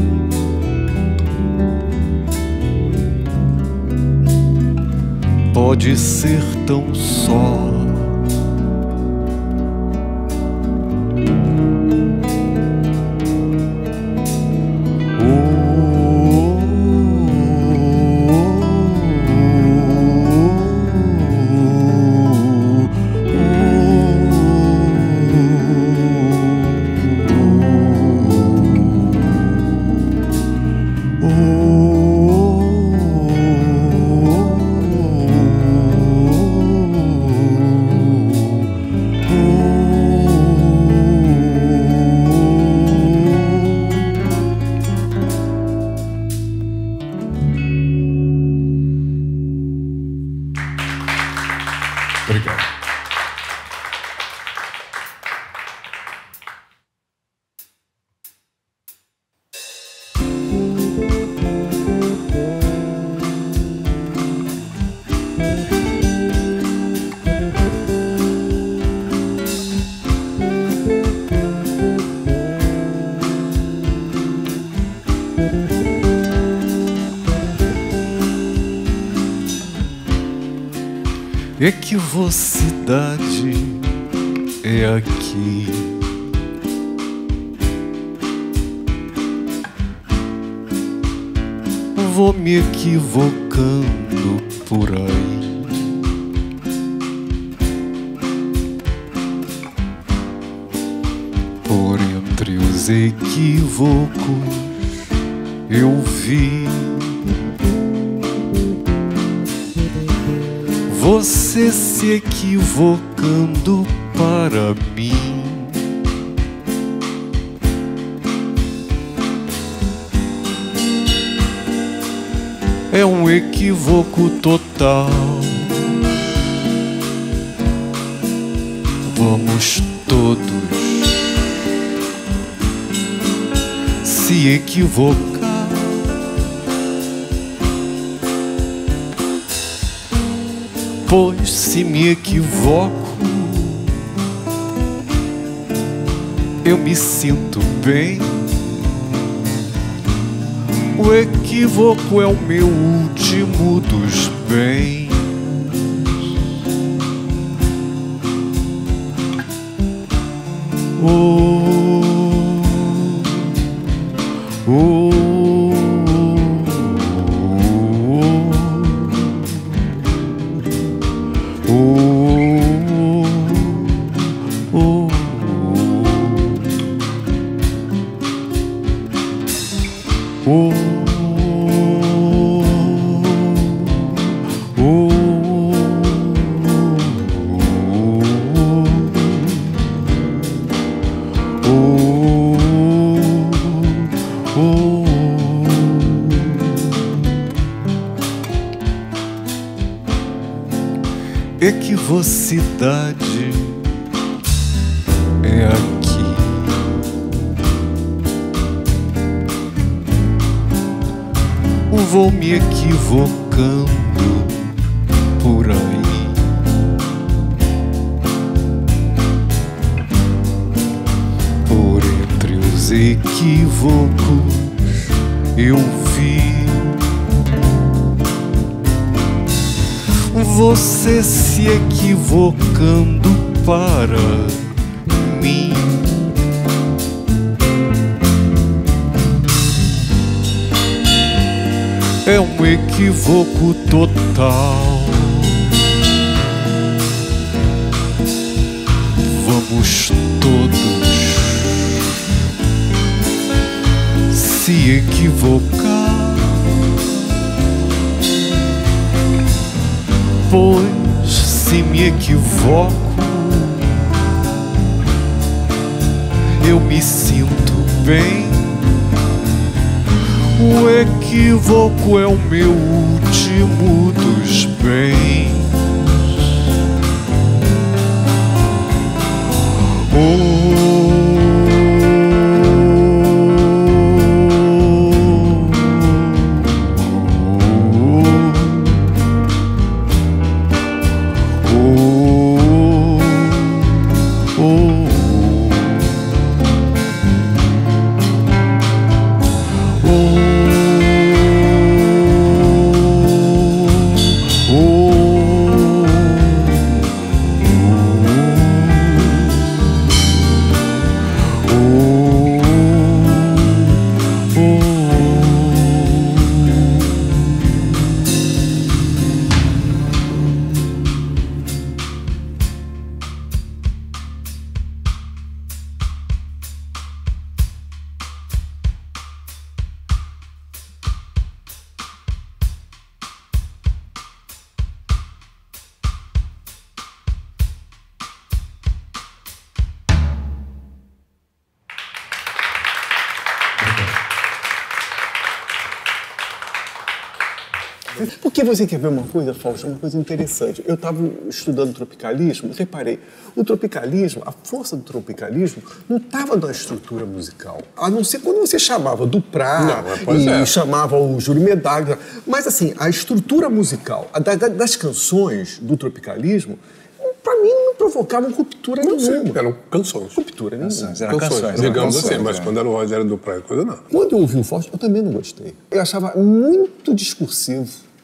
pode ser tão só. Equivocidade é aqui. Vou me equivocando por aí. Por entre os equívocos eu vi você se equivocando para mim. É um equívoco total. Vamos todos se equivocar. Pois se me equivoco, eu me sinto bem. O equívoco é o meu último dos bens. Equivocidade é aqui. Vou me equivocando por aí. Por entre os equívocos eu vi você se equivocando para mim. É um equívoco total. Vamos todos se equivocar. Pois se me equivoco, eu me sinto bem. O equívoco é o meu último dos bens. Porque você quer ver uma coisa, Fausto, uma coisa interessante. Eu estava estudando tropicalismo, reparei, o tropicalismo, a força do tropicalismo não estava na estrutura musical. A não ser quando você chamava Duprá chamava o Júlio Medalha. Mas assim, a estrutura musical das canções do tropicalismo, para mim, não provocavam ruptura nenhuma. Eram canções. Ruptura nenhuma. Eram canções. Digamos assim, mas quando era o Rogério Duprá, coisa não. Quando eu ouvi o Fausto, eu também não gostei. Eu achava muito discursivo.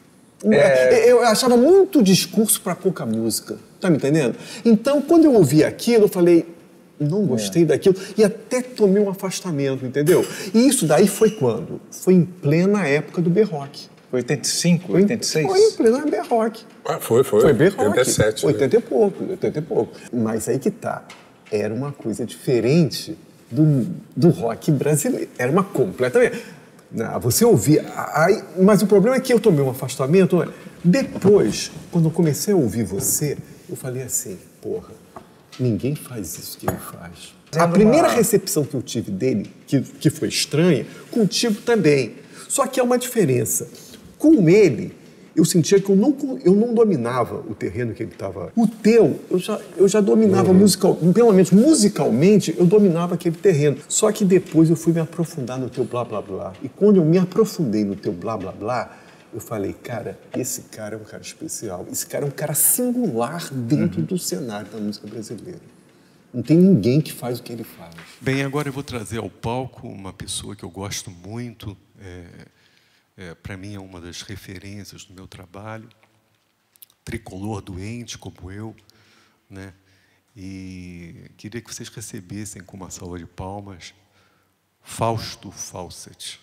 Eu achava muito discurso para pouca música, tá me entendendo? Então, quando eu ouvi aquilo, eu falei, não gostei daquilo, e até tomei um afastamento, entendeu? E isso daí foi quando? Foi em plena época do B-Rock. 85, 86? Foi em plena B-Rock. Foi. Foi B-Rock. 87. 80 e pouco. Mas aí que tá. Era uma coisa diferente do rock brasileiro. Era uma completamente... Você ouvia... Mas o problema é que eu tomei um afastamento. Depois, quando eu comecei a ouvir você, eu falei assim, porra, ninguém faz isso que ele faz. A primeira recepção que eu tive dele, que foi estranha, contigo também. Só que há uma diferença. Com ele, eu sentia que eu não dominava o terreno que ele estava. O teu, eu já dominava pelo menos musicalmente, eu dominava aquele terreno. Só que depois eu fui me aprofundar no teu blá blá blá. E quando eu me aprofundei no teu blá blá blá, eu falei, cara, esse cara é um cara especial. Esse cara é um cara singular dentro do cenário da música brasileira. Não tem ninguém que faz o que ele faz. Bem, agora eu vou trazer ao palco uma pessoa que eu gosto muito. Para mim é uma das referências do meu trabalho, tricolor doente como eu, né? E queria que vocês recebessem com uma salva de palmas Fausto Fawcett.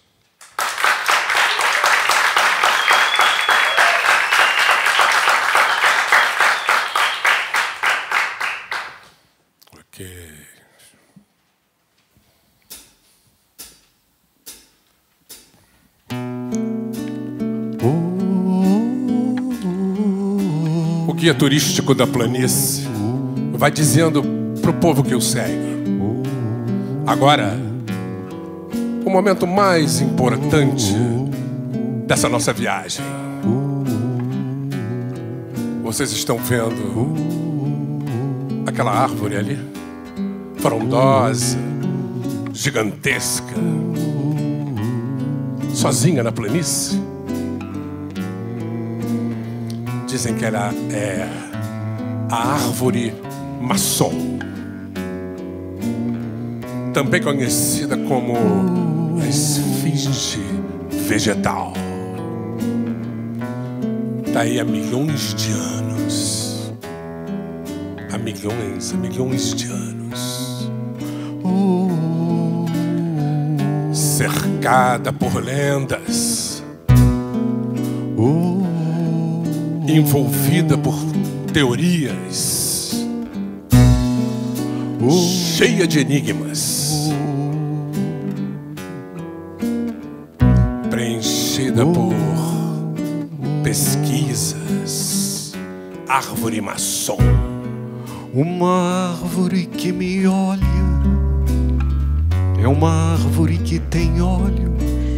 Ok. O guia turístico da planície vai dizendo pro povo que o segue: agora, o momento mais importante dessa nossa viagem. Vocês estão vendo aquela árvore ali? Frondosa, gigantesca, sozinha na planície? Dizem que ela é a árvore maçom, também conhecida como a esfinge vegetal. Está aí há milhões de anos. Há milhões de anos. Cercada por lendas. Envolvida por teorias. Cheia de enigmas. Preenchida por pesquisas. Árvore maçom. Uma árvore que me olha é uma árvore que tem olhos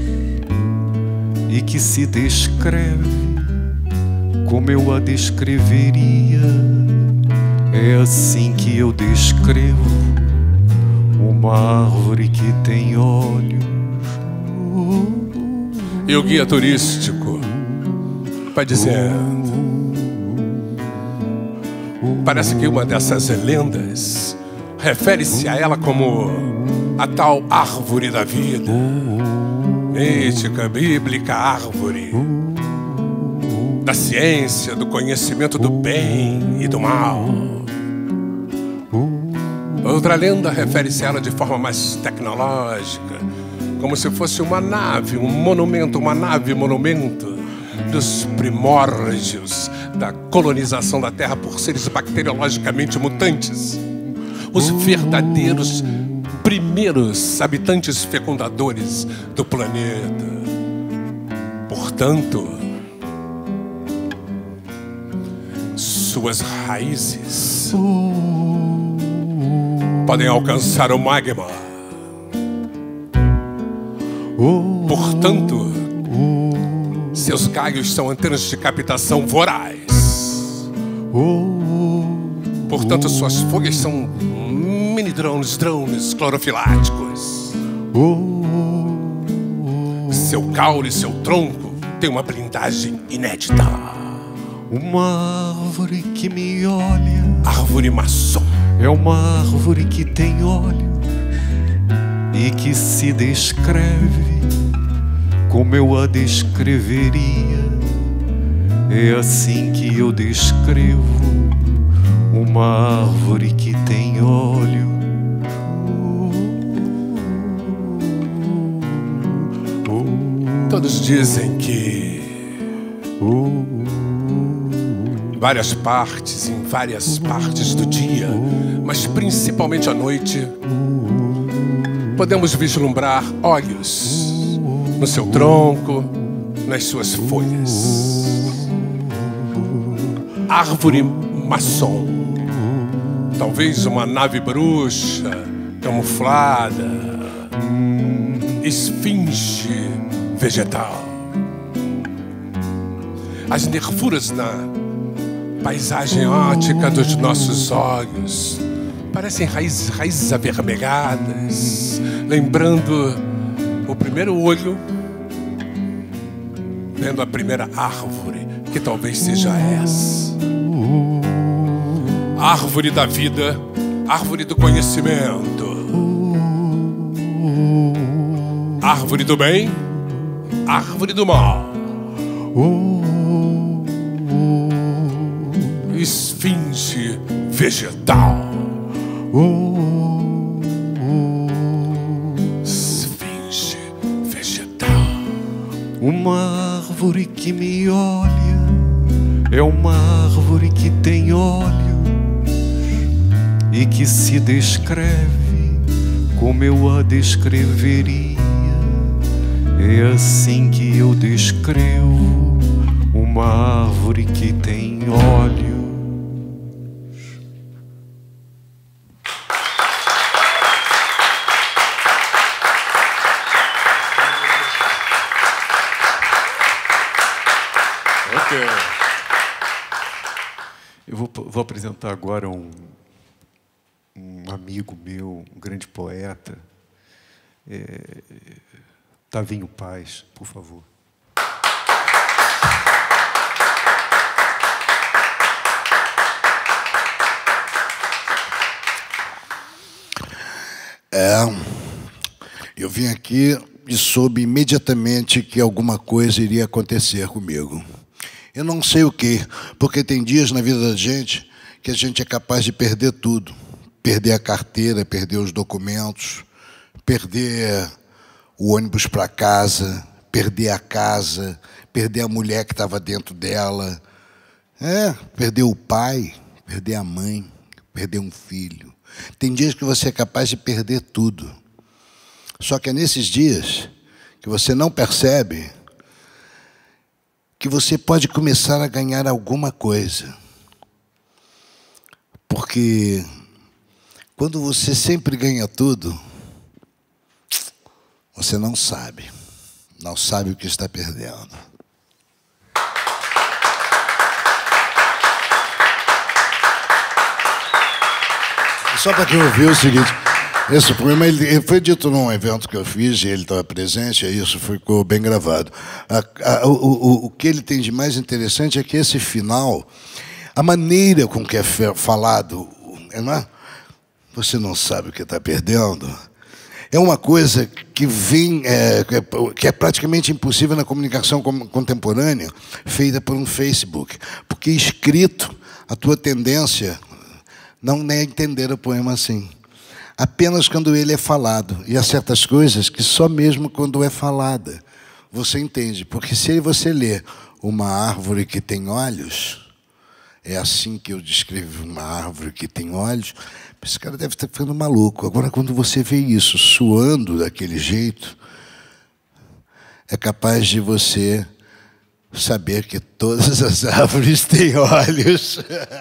e que se descreve como eu a descreveria. É assim que eu descrevo uma árvore que tem olhos. E o guia turístico vai dizendo: parece que uma dessas lendas refere-se a ela como a tal árvore da vida, mítica, bíblica árvore da ciência, do conhecimento do bem e do mal. Outra lenda refere-se a ela de forma mais tecnológica, como se fosse uma nave, um monumento, uma nave-monumento dos primórdios da colonização da Terra por seres bacteriologicamente mutantes, os verdadeiros primeiros habitantes fecundadores do planeta. Portanto, suas raízes podem alcançar o magma. Portanto, seus galhos são antenas de captação voraz. Portanto, suas folhas são mini-drones clorofiláticos. Seu caule e seu tronco têm uma blindagem inédita. Uma árvore que me olha, árvore maçom, é uma árvore que tem olhos e que se descreve como eu a descreveria. É assim que eu descrevo uma árvore que tem óleo. Todos dizem que em várias partes do dia, mas principalmente à noite, podemos vislumbrar olhos no seu tronco, nas suas folhas. Árvore maçom, talvez uma nave bruxa camuflada, esfinge vegetal. As nervuras na paisagem ótica dos nossos olhos parecem raízes avermelhadas, lembrando o primeiro olho, vendo a primeira árvore, que talvez seja essa. Árvore da vida, árvore do conhecimento, árvore do bem, árvore do mal, esfinge vegetal, esfinge vegetal. Uma árvore que me olha é uma árvore que tem olhos e que se descreve como eu a descreveria. É assim que eu descrevo uma árvore que tem olhos. Eu vou apresentar agora um amigo meu, um grande poeta, Tavinho Paz, por favor. Eu vim aqui e soube imediatamente que alguma coisa iria acontecer comigo. Eu não sei o quê, porque tem dias na vida da gente que a gente é capaz de perder tudo. Perder a carteira, perder os documentos, perder o ônibus para casa, perder a casa, perder a mulher que estava dentro dela, perder o pai, perder a mãe, perder um filho. Tem dias que você é capaz de perder tudo. Só que é nesses dias que você não percebe que você pode começar a ganhar alguma coisa. Porque quando você sempre ganha tudo, você não sabe o que está perdendo. Só para quem ouviu o seguinte, esse poema ele foi dito num evento que eu fiz e ele estava presente, e isso ficou bem gravado. O que ele tem de mais interessante é que esse final, a maneira com que é falado, não é? Você não sabe o que está perdendo. É uma coisa que vem, que é praticamente impossível na comunicação contemporânea, feita por um Facebook. Porque escrito, a tua tendência não é entender o poema assim. Apenas quando ele é falado. E há certas coisas que só mesmo quando é falada você entende. Porque se você ler uma árvore que tem olhos, é assim que eu descrevo uma árvore que tem olhos, esse cara deve estar ficando maluco. Agora, quando você vê isso suando daquele jeito, é capaz de você saber que todas as árvores têm olhos.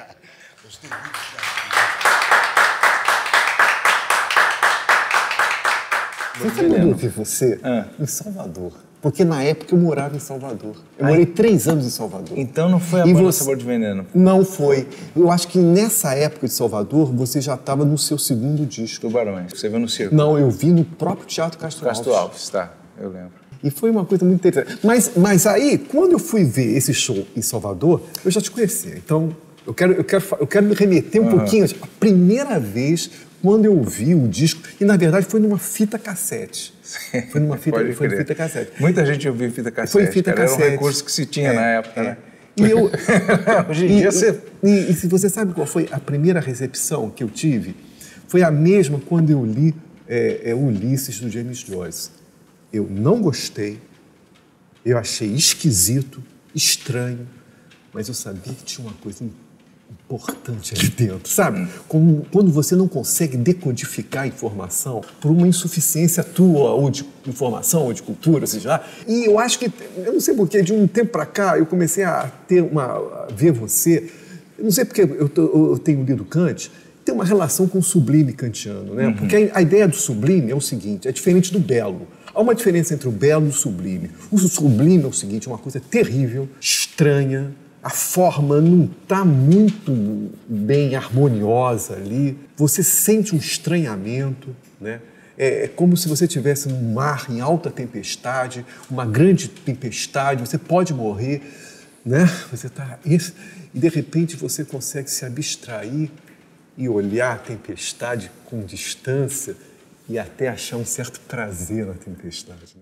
Você sabe onde eu vi você? Em Salvador. Porque na época eu morava em Salvador. Eu morei 3 anos em Salvador. Então não foi a banda Sabor de Veneno? Não foi. Eu acho que nessa época de Salvador, você já estava no seu segundo disco. Tubarões. Você viu no circo? Não, eu vi no próprio Teatro Castro Alves. Castro Alves, tá. Eu lembro. E foi uma coisa muito interessante. Mas aí, quando eu fui ver esse show em Salvador, eu já te conhecia. Então, eu quero me remeter um pouquinho. A primeira vez, quando eu vi o disco, e na verdade foi numa fita cassete. Foi numa fita cassete. Muita gente ouviu fita cassete. Foi fita cassete. Era um recurso que se tinha na época, né? E eu... Hoje em dia você... E se você sabe qual foi a primeira recepção que eu tive, foi a mesma quando eu li Ulisses, do James Joyce. Eu não gostei, eu achei esquisito, estranho, mas eu sabia que tinha uma coisa importante ali dentro, sabe? Quando você não consegue decodificar a informação por uma insuficiência tua, ou de informação, ou de cultura, seja lá. E eu acho que, eu não sei porquê, de um tempo para cá, eu comecei a ver você, eu não sei porque eu tenho lido Kant, tem uma relação com o sublime kantiano, né? Porque a ideia do sublime é o seguinte, é diferente do belo. Há uma diferença entre o belo e o sublime. O sublime é o seguinte, é uma coisa terrível, estranha, a forma não está muito bem harmoniosa ali, você sente um estranhamento, né? É como se você estivesse num mar em alta tempestade, uma grande tempestade, você pode morrer, né? Você tá... E de repente você consegue se abstrair e olhar a tempestade com distância e até achar um certo prazer na tempestade.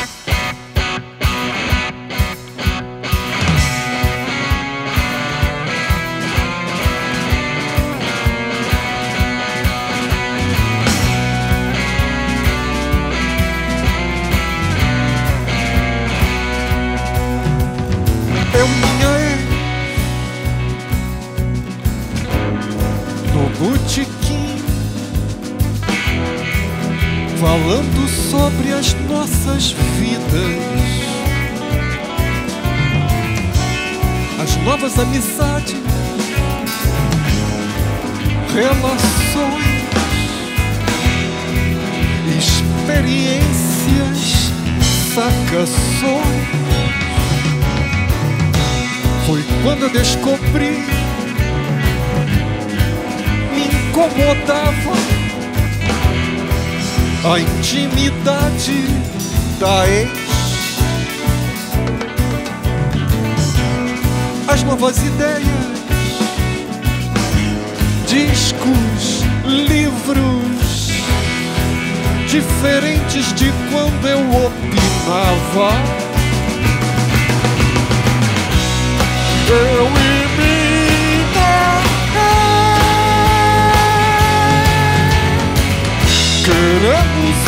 Eu minha no botequim, falando sobre as nossas vidas, as novas amizades, relações, experiências, sacações. Foi quando eu descobri, me incomodava a intimidade da ex. As novas ideias, discos, livros, diferentes de quando eu opinava. Eu e minha queremos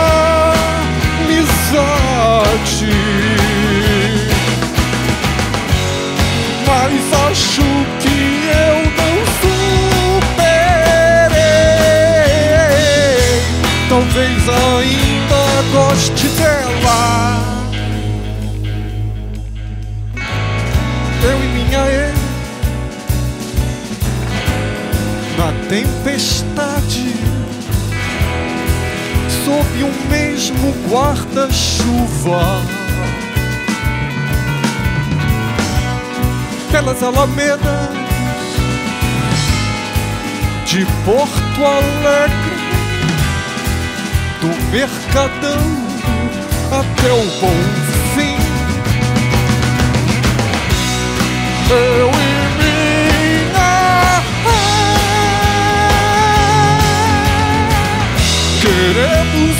amizade, mas acho que eu não superei. Talvez ainda goste dela. Eu e minha ex, na tempestade, sob o mesmo guarda-chuva, pelas alamedas de Porto Alegre, do Mercadão até o Bonfim. Eu e minha queremos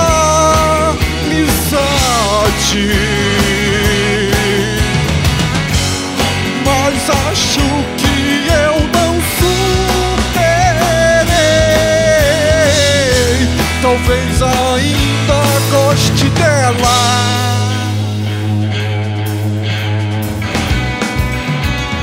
amizade, mas acho que eu não superei. Talvez ainda goste dela.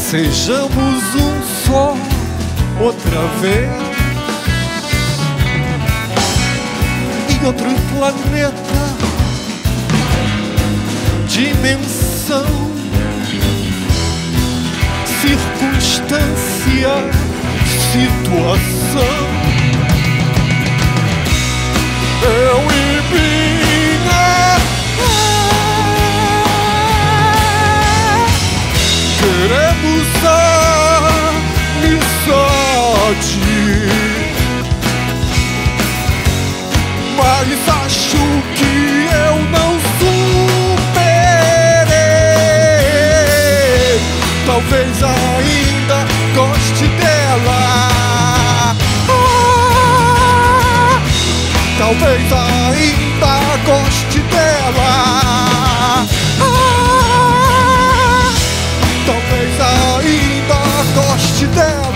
Sejamos um só outra vez, em outro planeta, dimensão, circunstância, situação. Eu e minha queremos amizade, mas acho que eu não superei. Talvez ainda goste dela, talvez ainda goste dela, talvez ainda goste dela.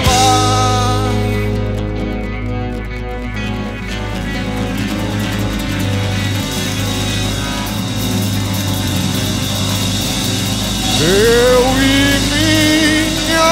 Eu e minha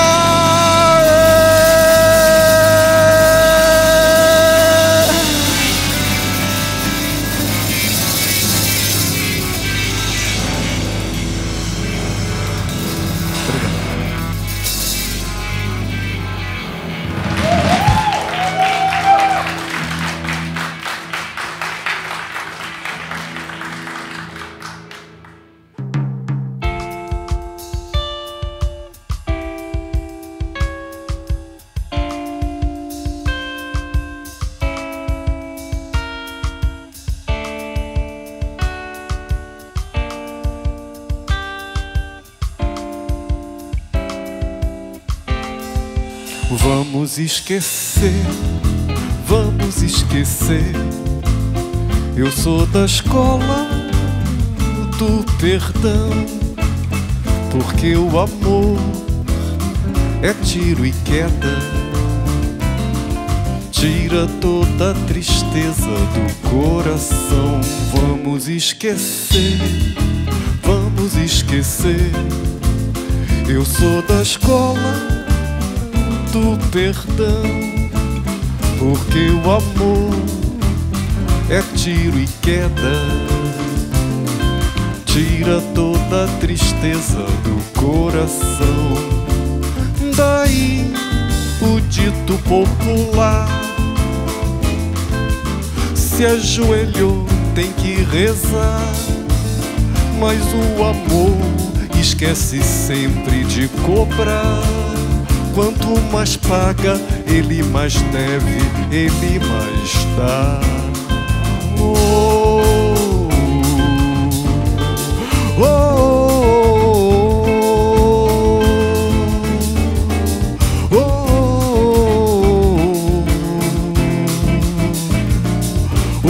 Vamos esquecer, vamos esquecer. Eu sou da escola do perdão, porque o amor é tiro e queda, tira toda a tristeza do coração. Vamos esquecer, vamos esquecer. Eu sou da escola do perdão, porque o amor é tiro e queda, tira toda a tristeza do coração. Daí o dito popular: se ajoelhou tem que rezar, mas o amor esquece sempre de cobrar. Quanto mais paga, ele mais deve, ele mais dá. Oh, oh, oh, oh,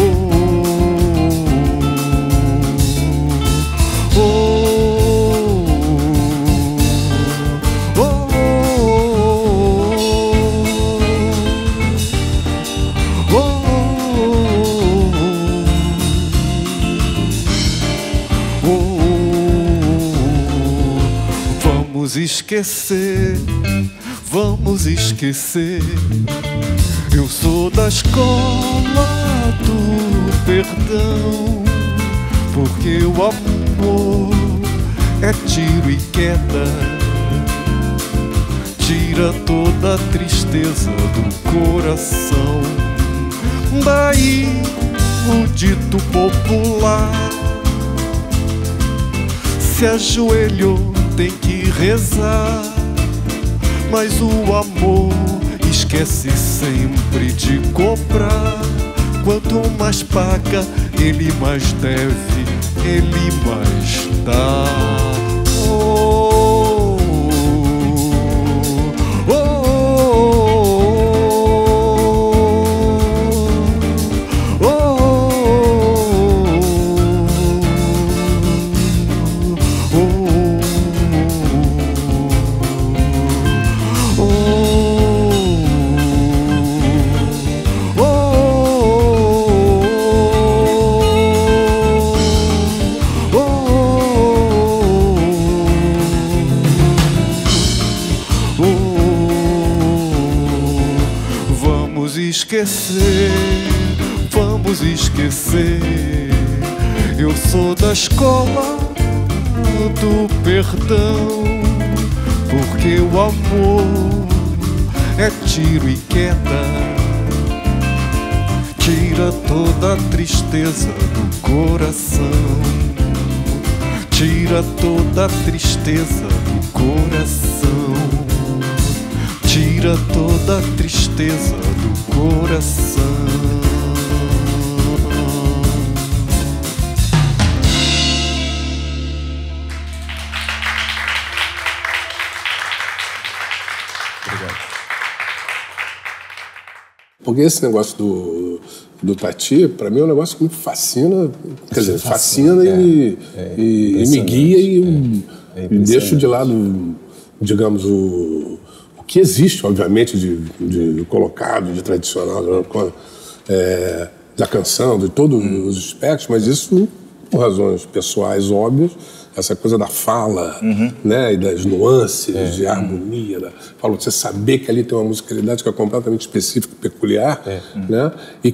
Vamos esquecer, vamos esquecer. Eu sou da escola do perdão, porque o amor é tiro e queda, tira toda a tristeza do coração. Daí o dito popular: se ajoelhou tem que rezar, mas o amor esquece sempre de cobrar. Quanto mais paga, ele mais deve, ele mais dá. Oh, oh, oh, esquecer, vamos esquecer. Eu sou da escola do perdão, porque o amor é tiro e queda, tira toda a tristeza do coração, tira toda a tristeza do coração, tira toda a tristeza do coração. Porque esse negócio do Tati, para mim, é um negócio que me fascina, quer dizer, fascina e me guia e deixo de lado, digamos, o que existe, obviamente, de colocado, de tradicional, da canção, de todos os aspectos, mas isso por razões pessoais óbvias. Essa coisa da fala, né, e das nuances, de harmonia, falo, você saber que ali tem uma musicalidade que é completamente específica, peculiar, né, e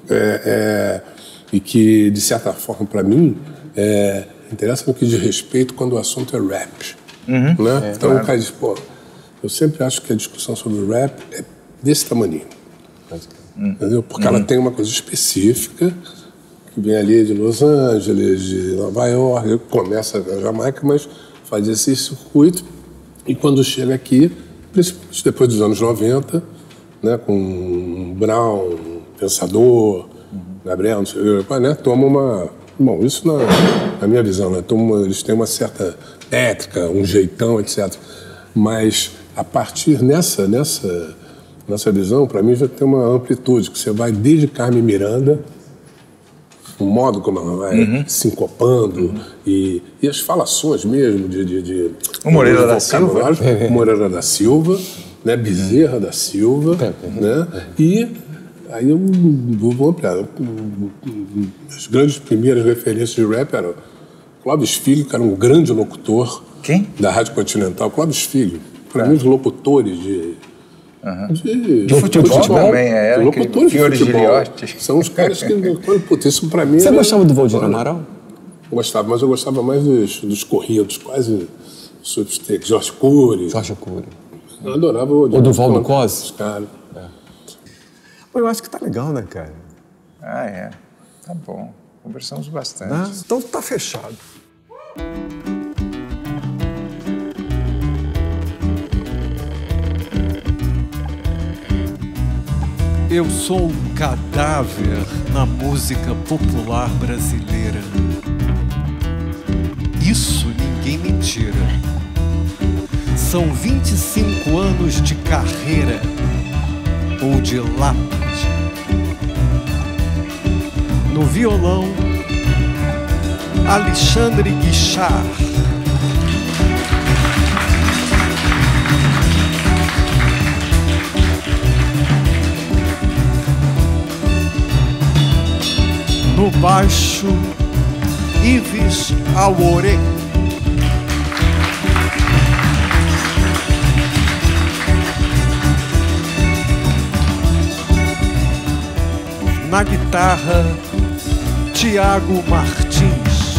que de certa forma, para mim, interessa no que diz respeito quando o assunto é rap. Né? Então o cara diz, pô, eu sempre acho que a discussão sobre o rap é desse tamanho. Entendeu? Porque ela tem uma coisa específica, que vem ali de Los Angeles, de Nova York, começa na Jamaica, mas faz esse circuito. E quando chega aqui, principalmente depois dos anos 90, né, com Brown, Pensador, Gabriel, não sei o que, né, toma uma... Bom, isso na minha visão, né, eles têm uma certa ética, um jeitão, etc. Mas a partir nessa visão, para mim, já tem uma amplitude, que você vai desde Carmen Miranda, o modo como ela vai sincopando e as falações mesmo o Moreira da Silva, Moreira da Silva, né, Bezerra da Silva, né, e aí eu vou ampliar. As grandes primeiras referências de rap eram Clóvis Filho, que era um grande locutor. Quem? Da Rádio Continental, Clóvis Filho. Para mim, os locutores de futebol também, locutores de futebol. São os caras que... Putz, isso para mim... Você gostava do Valdir Amaral? Gostava, mas eu gostava mais dos corridos, quase substakes. Jorge Cury. Eu adorava o Duvaldo Cosi? Cara. Eu acho que tá legal, né, cara? Tá bom. Conversamos bastante. Então tá fechado. Eu sou um cadáver na música popular brasileira. Isso ninguém me tira. São 25 anos de carreira ou de lápide. No violão, Alexandre Guichard. No baixo, Ives Aoré. Na guitarra, Tiago Martins.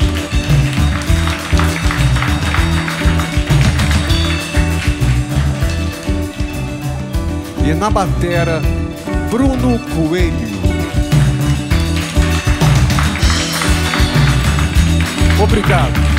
E na batera, Bruno Coelho. Obrigado.